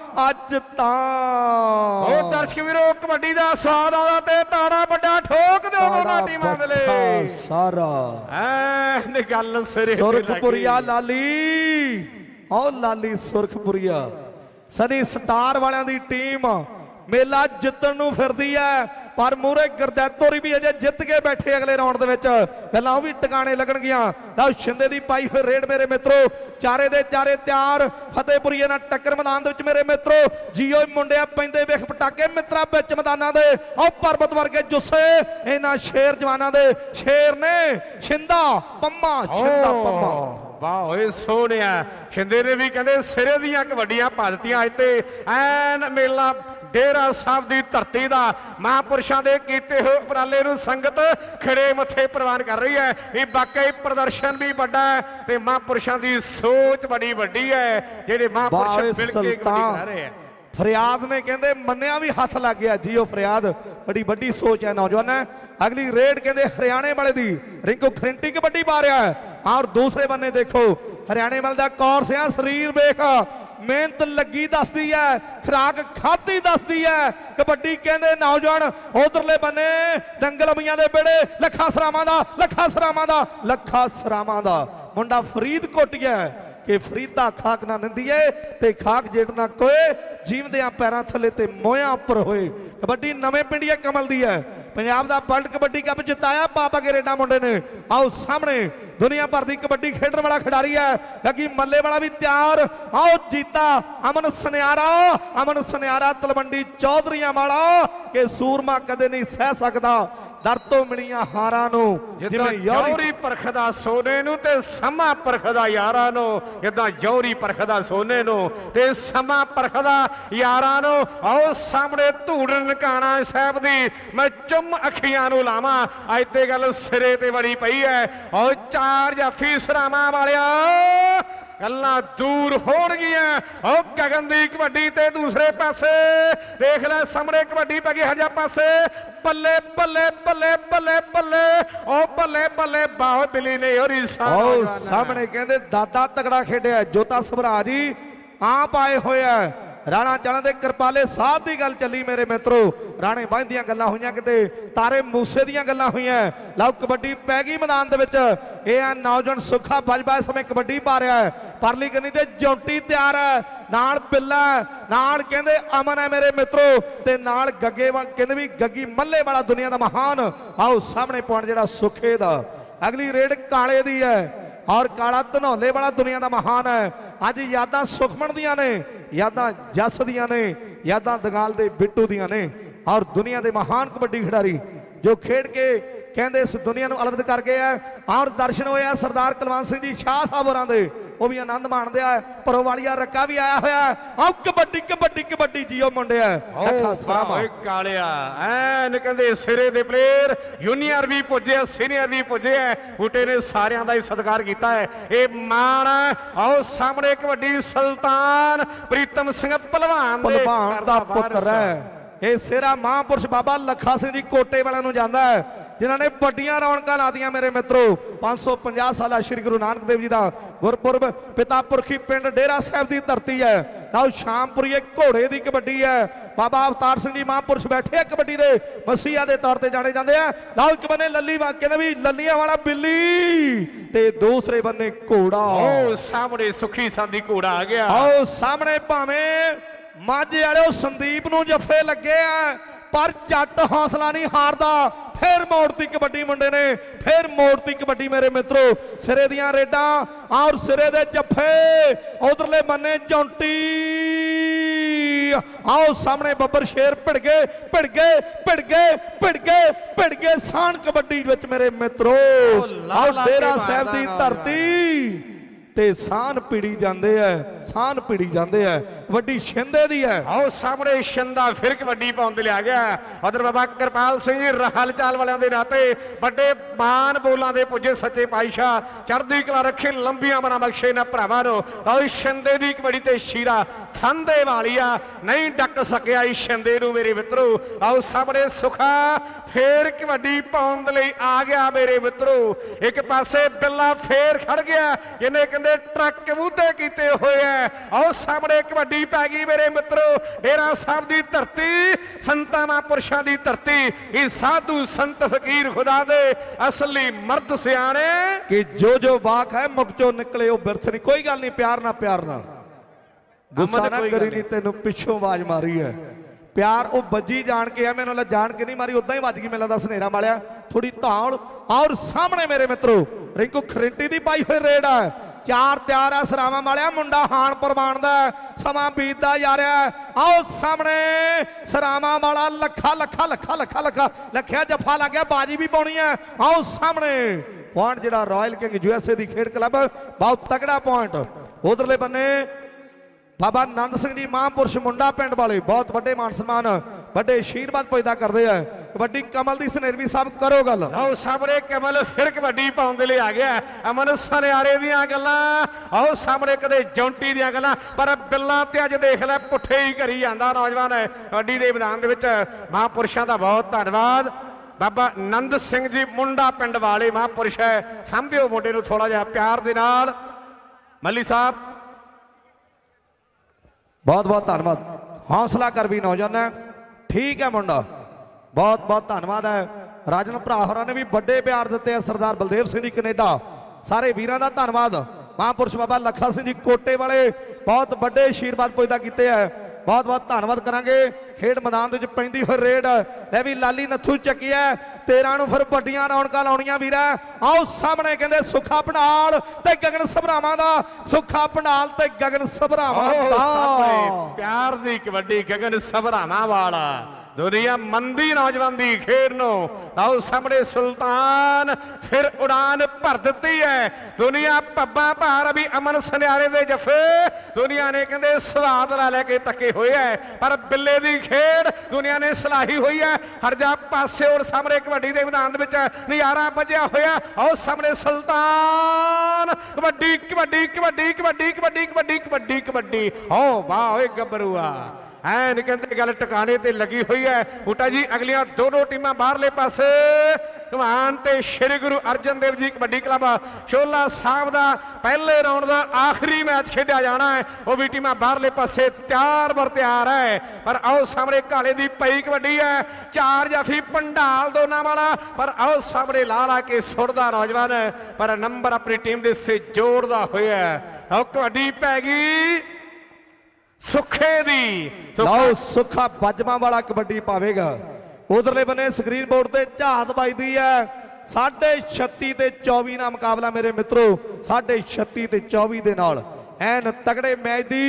ਉਹ ਦਰਸ਼ਕ ਵੀਰੋ ਕਬੱਡੀ ਦਾ ਸਵਾਦ ਆਉਂਦਾ ਤੇ ਤਾੜਾ ਵੱਡਾ ਠੋਕ ਦਿਓ ਦੋਨਾਂ ਟੀਮਾਂ ਦੇ ਲਈ ਸਾਰਾ ਐ ਗੱਲ ਸਿਰੇ ਸੁਰਖਪੁਰੀਆ ਲਾਲੀ। ਆਓ ਲਾਲੀ ਸੁਰਖਪੁਰੀਆ ਸਨੀ ਸਟਾਰ ਵਾਲਿਆਂ ਦੀ ਟੀਮ ਮੇਲਾ ਜਿੱਤਣ ਨੂੰ ਫਿਰਦੀ ਹੈ, ਪਰ ਮੂਰੇ ਗਰਦੈਤੋਰੀ ਵੀ ਅਜੇ ਜਿੱਤ ਕੇ ਬੈਠੇ ਅਗਲੇ ਰਾਉਂਡ ਦੇ ਵਿੱਚ। ਪਹਿਲਾਂ ਉਹ ਵੀ ਟਿਕਾਣੇ ਲੱਗਣਗੀਆਂ। ਲਓ ਸ਼ਿੰਦੇ ਦੀ ਪਾਈ ਹੋਈ ਰੇਡ ਮੇਰੇ ਮਿੱਤਰੋ, ਚਾਰੇ ਦੇ ਚਾਰੇ ਤਿਆਰ। ਫਤਿਹਪੁਰੀਏ ਨਾਲ ਟੱਕਰ ਮੈਦਾਨ ਦੇ ਵਿੱਚ ਮੇਰੇ ਮਿੱਤਰੋ। ਜੀਓ ਮੁੰਡਿਆ ਪੈਂਦੇ ਵੇਖ ਪਟਾਕੇ ਮਿੱਤਰਾ ਵਿੱਚ ਮੈਦਾਨਾਂ ਦੇ। ਆਓ ਪਰਬਤ ਵਰਗੇ ਜੁੱਸੇ ਇਹਨਾਂ ਸ਼ੇਰ ਜਵਾਨਾਂ ਦੇ, ਸ਼ੇਰ ਨੇ ਸ਼ਿੰਦਾ ਪੰਮਾ, ਸ਼ਿੰਦਾ ਪੰਮਾ। ਵਾਹ ਓਏ ਸੋਹਣਿਆ, ਸ਼ਿੰਦੇ ਨੇ ਵੀ ਕਹਿੰਦੇ ਸਿਰੇ ਦੀਆਂ ਕਬੱਡੀਆਂ ਪਾ ਦਿੱਤੀਆਂ ਅੱਜ ਤੇ ਐਨ ਮੇਲਾ ਡੇਰਾ ਸਾਹਿਬ ਦੀ ਧਰਤੀ ਦਾ। ਮਹਾਂਪੁਰਸ਼ਾਂ ਦੇ ਕੀਤੇ ਹੋਏ ਉਪਰਾਲੇ ਨੂੰ ਸੰਗਤ ਖੜੇ ਮੱਥੇ ਪ੍ਰਵਾਨ ਕਰ ਰਹੀ ਹੈ। ਇਹ ਵਾਕਈ ਪ੍ਰਦਰਸ਼ਨ ਵੀ ਵੱਡਾ ਹੈ ਤੇ ਮਹਾਂਪੁਰਸ਼ਾਂ ਦੀ ਸੋਚ ਬੜੀ ਵੱਡੀ ਹੈ, ਜਿਹੜੇ ਮਹਾਂਪੁਰਸ਼ ਮਿਲ ਕੇ ਕਬੱਡੀ ਖਾ ਰਹੇ ਹੈ। ਫਰਿਆਦ ਨੇ ਕਹਿੰਦੇ ਮੰਨਿਆ ਵੀ ਹੱਥ ਲੱਗ ਗਿਆ ਜੀ। ਉਹ ਫਰਿਆਦ ਬੜੀ ਵੱਡੀ ਸੋਚ ਹੈ ਨੌਜਵਾਨ ਹੈ। ਅਗਲੀ ਰੇਡ ਕਹਿੰਦੇ ਹਰਿਆਣੇ ਵਾਲੇ ਦੀ ਰਿੰਕੂ ਖਰੰਟੀ ਕਬੱਡੀ ਪਾ ਰਿਹਾ ਹੈ। ਔਰ ਦੂਸਰੇ ਬੰਨੇ ਦੇਖੋ ਹਰਿਆਣੇ ਵਾਲੇ ਦਾ ਕੌਰ ਸਿਆ, ਸਰੀਰ ਵੇਖ, ਮਿਹਨਤ ਲੱਗੀ ਦੱਸਦੀ ਹੈ, ਖੁਰਾਕ ਖਾਧੀ ਦੱਸਦੀ ਹੈ। ਕਬੱਡੀ ਕਹਿੰਦੇ ਨੌਜਵਾਨ ਉਧਰਲੇ ਬੰਨੇ ਜੰਗਲ ਮੀਆਂ ਦੇ ਬੇੜੇ, ਲੱਖਾਂ ਸਰਾਵਾਂ ਦਾ, ਲੱਖਾਂ ਸਰਾਵਾਂ ਦਾ, ਲੱਖਾਂ ਸਰਾਵਾਂ ਦਾ ਮੁੰਡਾ ਫਰੀਦਕੋਟ ਗਿਆ ਕਿ ਫਰੀਦਾ ਖਾਕ ਨਾ ਨੰਦੀਏ ਤੇ ਖਾਕ ਜੇਟ ਨਾ ਕੋਏ, ਜੀਵਦਿਆਂ ਪੈਰਾਂ ਥੱਲੇ ਤੇ ਮੋਇਆਂ ਉੱਪਰ ਹੋਏ। ਕਬੱਡੀ ਨਵੇਂ ਪਿੰਡੀਏ ਕਮਲ ਦੀ ਹੈ। ਪੰਜਾਬ ਦਾ ਵਰਲਡ ਕਬੱਡੀ ਕੱਪ ਜਿਤਾਇਆ ਪਾਪਾ ਕੇ ਰੇਡਾ ਮੁੰਡੇ ਨੇ। ਆਓ ਸਾਹਮਣੇ ਦੁਨੀਆ ਭਰ ਦੀ ਕਬੱਡੀ ਖੇਡਣ ਵਾਲਾ ਖਿਡਾਰੀ ਹੈ। ਲੱਗੀ ਮੱਲੇ ਵਾਲਾ ਵੀ ਤਿਆਰ। ਆਓ ਜੀਤਾ ਅਮਨ ਸੁਨਿਆਰਾ, ਅਮਨ ਸੁਨਿਆਰਾ ਤਲਵੰਡੀ ਚੌਧਰੀਆਂ ਵਾਲਾ ਕਿ ਸੂਰਮਾ ਕਦੇ ਨਹੀਂ ਸਹਿ ਸਕਦਾ ਦਰ ਤੋਂ ਮਿਲੀਆਂ ਹਾਰਾਂ ਨੂੰ। ਜਿਵੇਂ ਯੌਰੀ ਪਰਖਦਾ ਸੋਨੇ ਨੂੰ ਤੇ ਸਮਾਂ ਪਰਖਦਾ ਯਾਰਾਂ ਨੂੰ, ਜਿੱਦਾਂ ਯੌਰੀ ਪਰਖਦਾ ਸੋਨੇ ਨੂੰ ਤੇ ਸਮਾਂ ਪਰਖਦਾ ਯਾਰਾਂ ਨੂੰ। ਆਓ ਸਾਹਮਣੇ ਧੂੜ ਨਨਕਾਣਾ ਸਾਹਿਬ ਦੀ ਮੈਂ ਚੁੰਮ ਅੱਖੀਆਂ ਨੂੰ ਲਾਵਾਂ। ਅੱਜ ਤੇ ਗੱਲ ਸਿਰੇ ਤੇ ਬੜੀ ਪਈ ਹੈ। ਆਓ ਚਾਰ ਜਾਫੀ ਸਰਾਵਾਂ ਵਾਲਿਆ ਗੱਲਾਂ ਦੂਰ ਹੋਣਗੀਆਂ। ਉਹ ਗਗਨ ਦੀ ਕਬੱਡੀ ਤੇ ਦੂਸਰੇ ਪਾਸੇ ਦੇਖ ਲੈ ਸਾਹਮਣੇ ਕਬੱਡੀ ਪੈ ਗਈ ਹਜਾ ਪਾਸੇ। ਬੱਲੇ ਬੱਲੇ ਬੱਲੇ ਬੱਲੇ ਬੱਲੇ ਉਹ ਬੱਲੇ ਬੱਲੇ ਬਾਹ ਬਿੱਲੀ ਨੇ ਹੋਰੀ ਸਾਹਮਣੇ ਕਹਿੰਦੇ ਦਾਦਾ ਤਗੜਾ ਖੇਡਿਆ। ਜੋਤਾ ਸਭਰਾ ਜੀ ਆਪ ਆਏ ਹੋਇਆ। ਰਾਣਾ ਚਾਲਾਂ ਦੇ ਕਿਰਪਾਲੇ ਸਾਹਿਬ ਦੀ ਗੱਲ ਚੱਲੀ ਮੇਰੇ ਮਿੱਤਰੋ। ਰਾਣੇ ਬਾਂਝ ਦੀਆਂ ਗੱਲਾਂ ਹੋਈਆਂ, ਕਿਤੇ ਤਾਰੇ ਮੂਸੇ ਦੀਆਂ ਗੱਲਾਂ ਹੋਈਆਂ। ਲਓ ਕਬੱਡੀ ਪੈ ਗਈ ਮੈਦਾਨ ਦੇ ਵਿੱਚ। ਇਹ ਆ ਨੌਜਵਾਨ ਸੁੱਖਾ ਬਾਜਵਾ ਇਸ ਸਮੇਂ ਕਬੱਡੀ ਪਾ ਰਿਹਾ ਹੈ। ਪਰਲੀ ਕੰਨੀ ਤੇ ਜੌਂਟੀ ਤਿਆਰ ਹੈ, ਨਾਲ ਬਿੱਲਾ, ਨਾਲ ਕਹਿੰਦੇ ਅਮਨ ਹੈ ਮੇਰੇ ਮਿੱਤਰੋ, ਤੇ ਨਾਲ ਗੱਗੇ ਕਹਿੰਦੇ ਵੀ ਗੱਗੀ ਮੱਲੇ ਵਾਲਾ ਦੁਨੀਆ ਦਾ ਮਹਾਨ। ਆਓ ਸਾਹਮਣੇ ਪੁਆਇੰਟ ਜਿਹੜਾ ਸੁੱਖੇ ਦਾ। ਅਗਲੀ ਰੇਡ ਕਾਲੇ ਦੀ ਹੈ ਔਰ ਕਾਲਾ ਧਨੌਲੇ ਵਾਲਾ ਦੁਨੀਆ ਦਾ ਮਹਾਨ ਹੈ। ਅੱਜ ਯਾਦਾਂ ਸੁਖਮਨ ਦੀਆਂ ਨੇ, ਯਾਦਾਂ ਜੱਸ ਦੀਆਂ ਨੇ, ਯਾਦਾਂ ਦਗਾਲ ਦੇ ਬਿੱਟੂ ਦੀਆਂ ਨੇ। ਔਰ ਦੁਨੀਆ ਦੇ ਮਹਾਨ ਕਬੱਡੀ ਖਿਡਾਰੀ ਜੋ ਖੇਡ ਕੇ ਕਹਿੰਦੇ ਇਸ ਦੁਨੀਆ ਨੂੰ ਅਲਵਿਦ ਕਰ ਗਏ ਆ। ਔਰ ਦਰਸ਼ਨ ਹੋਇਆ ਸਰਦਾਰ ਕੁਲਵੰਤ ਸਿੰਘ ਜੀ ਸ਼ਾਹ ਸਾਹਿਬ ਹੋਰਾਂ ਦੇ, ਉਹ ਵੀ ਆਨੰਦ ਮਾਣਦੇ ਆ। ਪਰੋ ਵਾਲੀਆ ਰੱਕਾ ਵੀ ਆਇਆ ਹੋਇਆ। ਆਹ ਕਬੱਡੀ ਕਬੱਡੀ ਕਬੱਡੀ ਜੀਓ ਮੁੰਡਿਆ ਓਏ ਕਾਲਿਆ ਐਨ ਕਹਿੰਦੇ ਸਿਰੇ ਦੇ ਪਲੇਅਰ ਜੂਨੀਅਰ ਵੀ ਪੁੱਜੇ, ਸੀਨੀਅਰ ਵੀ ਪੁੱਜੇ ਐ। ਬੂਟੇ ਨੇ ਸਾਰਿਆਂ ਦਾ ਹੀ ਸਤਿਕਾਰ ਕੀਤਾ ਹੈ। ਇਹ ਮਾਣ। ਆਓ ਸਾਹਮਣੇ ਕਬੱਡੀ ਸੁਲਤਾਨ ਪ੍ਰੀਤਮ ਸਿੰਘ ਭਲਵਾਨ ਦਾ ਪੁੱਤਰ ਹੈ। ਇਹ ਸਿਰਾ ਮਹਾਂਪੁਰਸ਼ ਬਾਬਾ ਲੱਖਾ ਸਿੰਘ ਜੀ ਕੋਟੇ ਵਾਲਿਆਂ ਨੂੰ ਜਾਂਦਾ ਹੈ, ਜਿਨ੍ਹਾਂ ਨੇ ਵੱਡੀਆਂ ਰੌਣਕਾਂ ਲਾਤੀਆਂ ਮੇਰੇ ਮਿੱਤਰੋ। 550 ਸਾਲਾ ਸ਼੍ਰੀ ਗੁਰੂ ਨਾਨਕ ਦੇਵ ਜੀ ਦਾ ਗੁਰਪੁਰਬ। ਪਿਤਾ ਪੁਰਖੀ ਪਿੰਡ ਡੇਰਾ ਸਾਹਿਬ ਦੀ ਧਰਤੀ ਹੈ। ਲਓ ਸ਼ਾਮਪੁਰੀਏ ਘੋੜੇ ਦੀ ਕਬੱਡੀ ਹੈ। ਬਾਬਾ ਅਵਤਾਰ ਸਿੰਘ ਜੀ ਮਹਾਂਪੁਰਸ਼ ਬੈਠੇ ਆ ਕਬੱਡੀ ਦੇ ਮਸੀਹਾ ਦੇ ਤੌਰ ਤੇ ਜਾਣੇ ਜਾਂਦੇ ਆ। ਲਓ ਇੱਕ ਬੰਨੇ ਲੱਲੀ ਕਹਿੰਦੇ ਵੀ ਲੱਲੀਆਂ ਵਾਲਾ ਬਿੱਲੀ ਤੇ ਦੂਸਰੇ ਬੰਨੇ ਘੋੜਾ। ਓ ਸਾਹਮਣੇ ਸੁਖੀ ਸੰਦੀ ਘੋੜਾ ਆ ਗਿਆ। ਆਓ ਸਾਹਮਣੇ ਭਾਵੇਂ ਮਾਝੇ ਵਾਲਿਓ ਸੰਦੀਪ ਨੂੰ ਜੱਫੇ ਲੱਗੇ ਆ, ਪਰ ਜੱਟ ਹੌਸਲਾ ਨਹੀਂ ਹਾਰਦਾ। फिर मोड़ती कबड्डी मुंडे ने, फिर मोड़ती कबड्डी मेरे मित्रों। सिरे दियां रेडां और सिरे दे जफ्फे, उधरले बन्ने जौंटी, आओ सामने बब्बर शेर भिड़ गए भिड़ गए भिड़ गए भिड़ गए भिड़ गए सान कबड्डी विच मेरे मित्रों। आओ डेरा साहिब दी धरती ते सान पीड़ी जांदे है, सान पीड़ी जांदे है, वड्डी शिंदे दी है। आओ सामने शिंदा फिर कबड्डी पाउंदे लिया गया। उधर बाबा कृपाल सिंह जी रहल चाल वालियां दे नाते बड़े मान बोलां दे पुजे सच्चे पातशाह चढ़दी कला रखे लंबियां बना बख्शे ना भरावां नूं। आओ शिंदे दी कबड्डी ते शीरा थंदे वाली आ, नहीं डक सकिया इस शिंदे नूं मेरे मित्रों। आओ सामने सुखा फिर कबड्डी पाउण दे लई आ गया मेरे मित्रों। एक पासे बिल्ला फिर खड़ गया, जिन्हें कहंदे ट्रक कबूते कीते होए है। आओ सामने कबड्डी पै गई मेरे मित्रों। डेरा साहब की धरती, संतां महापुरुषां की धरती, ये साधु संत फकीर खुदा दे असली मर्द सियाणे कि जो वाक है मुख चो निकले वो बिरथ नहीं। कोई गल नहीं, प्यार ना प्यार ना गुस्सा ना करी, नहीं तेनों पिछों आवाज मारी है। प्यार वो बजी जान के है, मैंने जान के नहीं मारी, उदा ही वज गई। मेला सनेरा मालिया थोड़ी धौल। और सामने मेरे मित्रों रिंकू खरेंटी की पाई हुई रेड है, चार तैयार है सरावां वालिया। मुंडा हाण परवान दा समा बीतदा जा रहा है। आओ सामने सरावां वाला लखा लखा लखा लखा लखा लखिया जफा लग गया, बाजी भी पाउणी है। आओ सामने पॉइंट जिहड़ा रॉयल किंग यूएसए दी खेड क्लब, बहुत तगड़ा पॉइंट। उधरले बन्ने बाबा नंद सिंह जी महापुरुष मुंडा पिंड वाले बहुत बड़े मान सम्मान बड़े आशीर्वाद पैदा करते हैं। कबड्डी कमल दी सनेरवी साहब करो गल। आओ सामने कमल फिर कबड्डी पाउण दे लई आ गया। अमन सनियारे दियां गल्लां, आओ सामने कदे जौंटी दियां गल्लां, पर बिल्ला ते अज देख लै पुठे ही करी जांदा नौजवान कबड्डी दे मैदान दे विच। महापुरुषां दा बहुत धन्नवाद। बाबा नंद सिंह जी मुंडा पिंड वाले महापुरुष है, सांभिओ मुंडे नूं थोड़ा जिहा प्यार दे नाल। मल्ली साहब बहुत बहुत धन्यवाद। हौसला कर भी नौजवान है, ठीक है मुंडा, बहुत बहुत धन्यवाद है। राजन भरा होरां ने भी बड़े प्यार दिते हैं। सरदार बलदेव सिंह जी कनेडा, सारे वीरां दा धन्यवाद। महापुरुष बाबा लखा सिंह जी कोटे वाले बहुत बड़े आशीर्वाद पैदा किए हैं, बहुत बहुत धन्यवाद करांगे। खेड मैदान विच पैंदी हुई रेड है भी लाली नथू चकी है। 13 नूं फिर वड्डियां रौनकां लाउणीਆਂ वीरा। आओ सामने कहंदे सुखा पंडाल ते गगन सभरावां दा, सुखा पंडाल ते गगन सभरावां दा। प्यार दी कबड्डी गगन सभरावां वाला दुनिया मंदी नौजवान दी खेड नो। आओ सामने सुल्तान फिर उड़ान भर दी है। दुनिया पब्बा भार अभी अमन सनियारे दे जफे दुनिया ने कहते स्वाद ला लैके तके हुए है, पर बिल्ले दी खेड दुनिया ने सलाही हुई है। हर जा पासे और सामने कबड्डी दे मैदान विच नजारा बजिया होया। आओ सामने सुल्तान कबड्डी कबड्डी कबड्डी कबड्डी कबड्डी कबड्डी कबड्डी कबड्डी। ओ वाह गबरूआ ऐन कहते गल टकाने ते लगी हुई है। बूटा जी अगलियां दोनों टीमां बाहरले पासे धवान ते श्री गुरु अर्जन देव जी कबड्डी क्लब शोला साहब का पहले राउंड का आखिरी मैच खेड़ा जाना है। वह भी टीमां बाहरले पासे तैयार बर तैयार है। पर आओ सामने काले दी पई कबड्डी है, चार जाफी पंडाल दोना वाला, पर आओ सामने ला ला के सुटदा नौजवान, पर नंबर अपनी टीम दे से जोड़दा होया। आओ कबड्डी पै गई सुखे दी। लाओ सुखा बजमा वाला कबड्डी पावेगा। उधरले बने स्क्रीन बोर्ड ते झात बजदी है। 36.5 ते 24 ना मुकाबला मेरे मित्रों, 36.5 ते 24 दे नाल ऐन तगड़े मैच दी।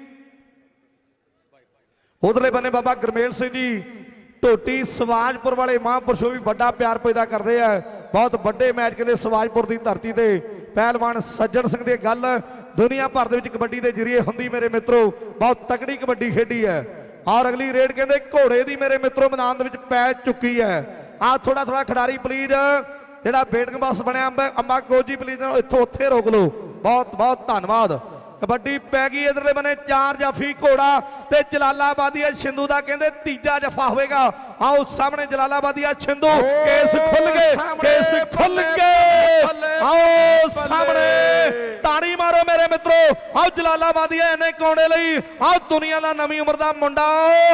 उधरले बने बाबा गुरमेल सिंह जी ढोटी सवाजपुर वाले महापुरुषों भी बड़ा प्यार पैदा करते हैं। बहुत बड़े मैच कहते सवाजपुर की धरती से पहलवान सज्जन सिंह की गल दुनिया भर के कबड्डी के जरिए होंगी मेरे मित्रों। बहुत तगड़ी कबड्डी खेडी है। और अगली रेड कहते घोड़े की मेरे मित्रों मैदान पै चुकी है। आ थोड़ा थोड़ा खिडारी प्लीज जोड़ा बेटिंग बस बनया अंबा कोजी प्लीज इतों उत्थे रोक लो। बहुत बहुत धन्यवाद। कबड्डी पै गई। इधरले बने चार जाफी घोड़ा ते जलालाबादी छिंदू का कहते तीजा जफा होगा। आओ सामने जलालाबादी छिंदू केस खुल गए, केस खुल गए। आओ सामने ताड़ी मारो मेरे मित्रों। आओ जलालाबादी इन्हें कौड़े लई। आओ दुनिया का नवी उम्र का मुंडा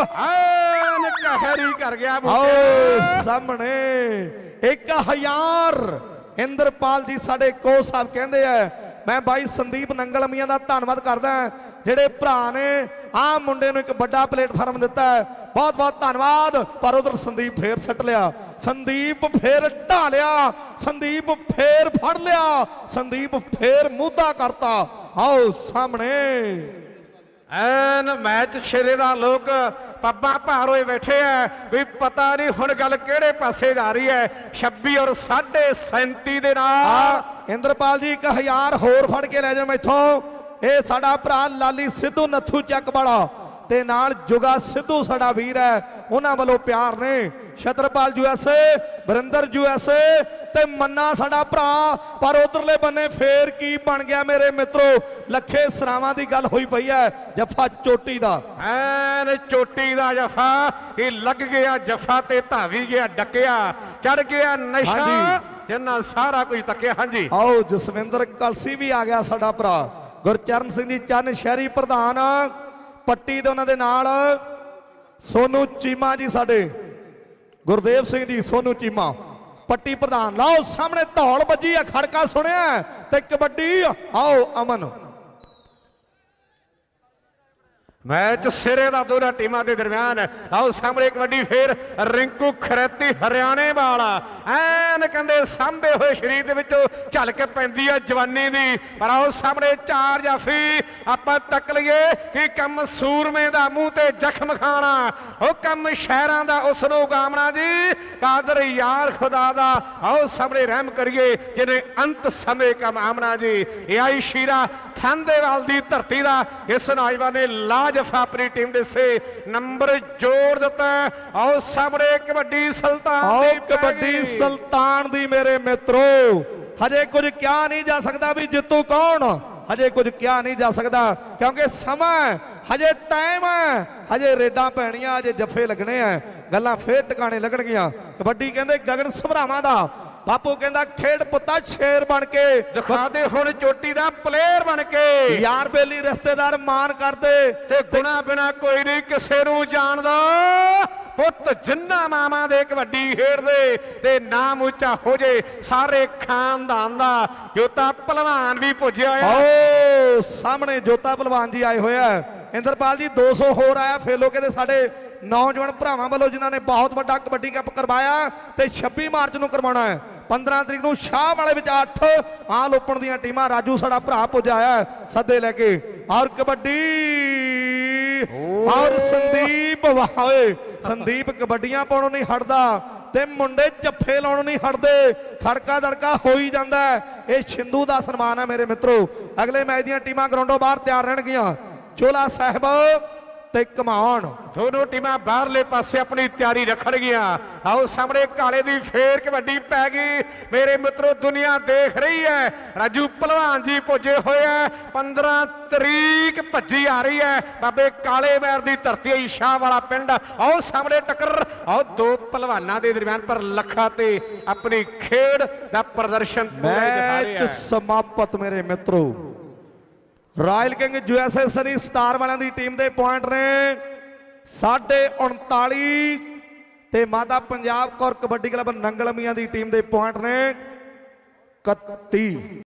कर गया। आओ सामने 1000 इंद्रपाल जी साडे कोच साहब कहते हैं। मैं भाई संदीप नंगल मियां का धन्यवाद करदा जेड़े भरा ने ਆ ਮੁੰਡੇ ਨੂੰ ਇੱਕ ਵੱਡਾ ਪਲੇਟਫਾਰਮ ਦਿੱਤਾ ਹੈ। बहुत बहुत धन्यवाद। पर उधर संदीप फिर सट लिया, संदीप फिर ढालिया, संदीप फिर फड़ लिया, संदीप फिर मुद्दा करता। आओ सामने ਐਨ ਮੈਚ ਛੇਰੇ ਦਾ ਲੋਕ ਪੱਬਾਂ ਭਾਰ ਹੋਏ ਬੈਠੇ ਆ ਵੀ ਪਤਾ ਨਹੀਂ ਹੁਣ ਗੱਲ ਕਿਹੜੇ ਪਾਸੇ ਜਾ ਰਹੀ ਹੈ। 26 ਔਰ 37.5 ਦੇ ਨਾਲ ਇੰਦਰਪਾਲ ਜੀ 1000 ਹੋਰ ਫੜ ਕੇ ਲੈ ਜਾ ਮੈਥੋਂ। ਇਹ ਸਾਡਾ ਭਰਾ ਲਾਲੀ ਸਿੱਧੂ ਨੱਥੂ ਚੱਕ ਵਾਲਾ ਤੇ ਨਾਲ ਜੁਗਾ ਸਿੱਧੂ ਸਾਡਾ ਵੀਰ ਹੈ, ਉਹਨਾਂ ਵੱਲੋਂ ਪਿਆਰ ਨੇ। ਛਤਰਪਾਲ USA, ਵਰਿੰਦਰ USA ਤੇ ਮੰਨਾ ਸਾਡਾ ਭਰਾ। ਪਰ ਉਧਰਲੇ ਬੰਨੇ ਫੇਰ ਕੀ ਬਣ ਗਿਆ ਮੇਰੇ ਮਿੱਤਰੋ, ਲੱਖੇ ਸਰਾਵਾਂ ਦੀ ਗੱਲ ਹੋਈ ਪਈ ਹੈ। ਜੱਫਾ ਚੋਟੀ ਦਾ, ਐਨ ਚੋਟੀ ਦਾ ਜੱਫਾ ਇਹ ਲੱਗ ਗਿਆ ਜੱਫਾ ਤੇ ਧਾਵੀ ਗਿਆ ਡੱਕਿਆ, ਚੜ ਗਿਆ ਨਸ਼ਾ ਜਿੰਨਾ ਸਾਰਾ ਕੁਝ ਤੱਕਿਆ। ਹਾਂਜੀ ਆਓ ਜਸਵਿੰਦਰ ਕਲਸੀ ਵੀ ਆ ਗਿਆ ਸਾਡਾ ਭਰਾ। ਗੁਰਚਰਨ ਸਿੰਘ ਜੀ ਚੰਨ ਸ਼ਹਿਰੀ ਪ੍ਰਧਾਨ ਪੱਟੀ ਦੇ, ਉਹਨਾਂ ਦੇ ਨਾਲ ਸੋਨੂ ਚੀਮਾ ਜੀ ਸਾਡੇ, ਗੁਰਦੇਵ ਸਿੰਘ ਜੀ ਸੋਨੂ ਚੀਮਾ ਪੱਟੀ ਪ੍ਰਧਾਨ। ਲਾਓ ਸਾਹਮਣੇ ਧੌਲ ਵੱਜੀ ਆ, ਖੜਕਾ ਸੁਣਿਆ ਤੇ ਕਬੱਡੀ। ਆਓ ਅਮਨ मैच सिरे का दोनों टीमों के दरम्यान। आओ सामने कबड्डी फिर रिंकू खरैती हरियाणे वाला ऐन कहते सांभे हुए शरीर के विचों झलक पैंदी है जवानी दी। पर आओ सामने चार जाफी आपां तक लईए कि कम सूरमे दा मूंह ते जख्म खाना, ओ कम शहरां दा उसनूं गामना जी कादर यार खुदा दा। आओ सामने रहम करिए जिन्हें अंत समय का आमना जी। ये आई शीरा थांदेवाल दी धरती दा इस नौजवान ने जफा अपनी टीम दे से नंबर जोड़ दिता है। आओ सामने कबड्डी सुल्तान, आओ कबड्डी सुल्तान दी मेरे मित्रों। हजे कुछ क्या नहीं जा सकता भी जितू कौन, हजे कुछ क्या नहीं जा सकता क्योंकि समय हजे टाइम है, हजे रेडा पैणियां, हजे जफे लगने हैं, गल्लां फिर टिकाने लगणगियां। कबड्डी कहंदे गगन सभरावां दा बापू कहंदा खेड पुत्ता शेर बन के दिखा दे हुण चोटी दा प्लेयर बन के। यार बेली रिश्तेदार मान करदे ते गुणा बिना कोई नहीं किसे नूं जानदा। पुत जिन्ना मामा दे कबड्डी खेडदे ते नाम उच्चा हो जे सारे खानदान दा। जोता पहलवान भी पुज्या है। आओ सामने जोता पहलवान जी आए हुए हैं। इंद्रपाल जी 200 होर आया फेलो के साडे नौजवान भरावां वालों जिन्होंने बहुत बड़ा कबड्डी कप करवाया ते 26 मार्च नूं करवाउणा है। 15 तरीक नूं शाह वाले विच 8 आल ओपन दीयां टीमां राजू साडा भरा पुज्जा है सदे लेके। और कबड्डी और संदीप वाहे संदीप कबड्डियां पाउणों नहीं हटदा ते मुंडे जफ्फे लाउणों नहीं हटदे, खड़का दड़का हो ही जांदा है। ये छिंदू दा सन्मान है मेरे मित्रों। अगले मैच दीयां टीमां ग्राउंडों बाहर तैयार रहणगीआं। चोला साहिब ते कमान दोनों टीमां बाहरले पासे अपनी तैयारी रखण गियां। आओ सामने काले दी फेर कबड्डी पै गई मेरे मित्रों, दुनिया देख रही है। राजू पहलवान जी पुजे हुए हैं। 15 तरीक भज्जी आ रही है बाबे काले मैर दी धरती शाह वाला पिंड। आओ सामने टक्कर, आओ दो पहलवानां दे दरम्यान पर लखा ते अपनी खेड दा प्रदर्शन मैच समाप्त मेरे मित्रों। Royal king USA Sunny Star वालों की टीम के पॉइंट ने 39.5 ते माता पंजाब कौर कबड्डी क्लब नंगल मियां की टीम के पॉइंट ने 31।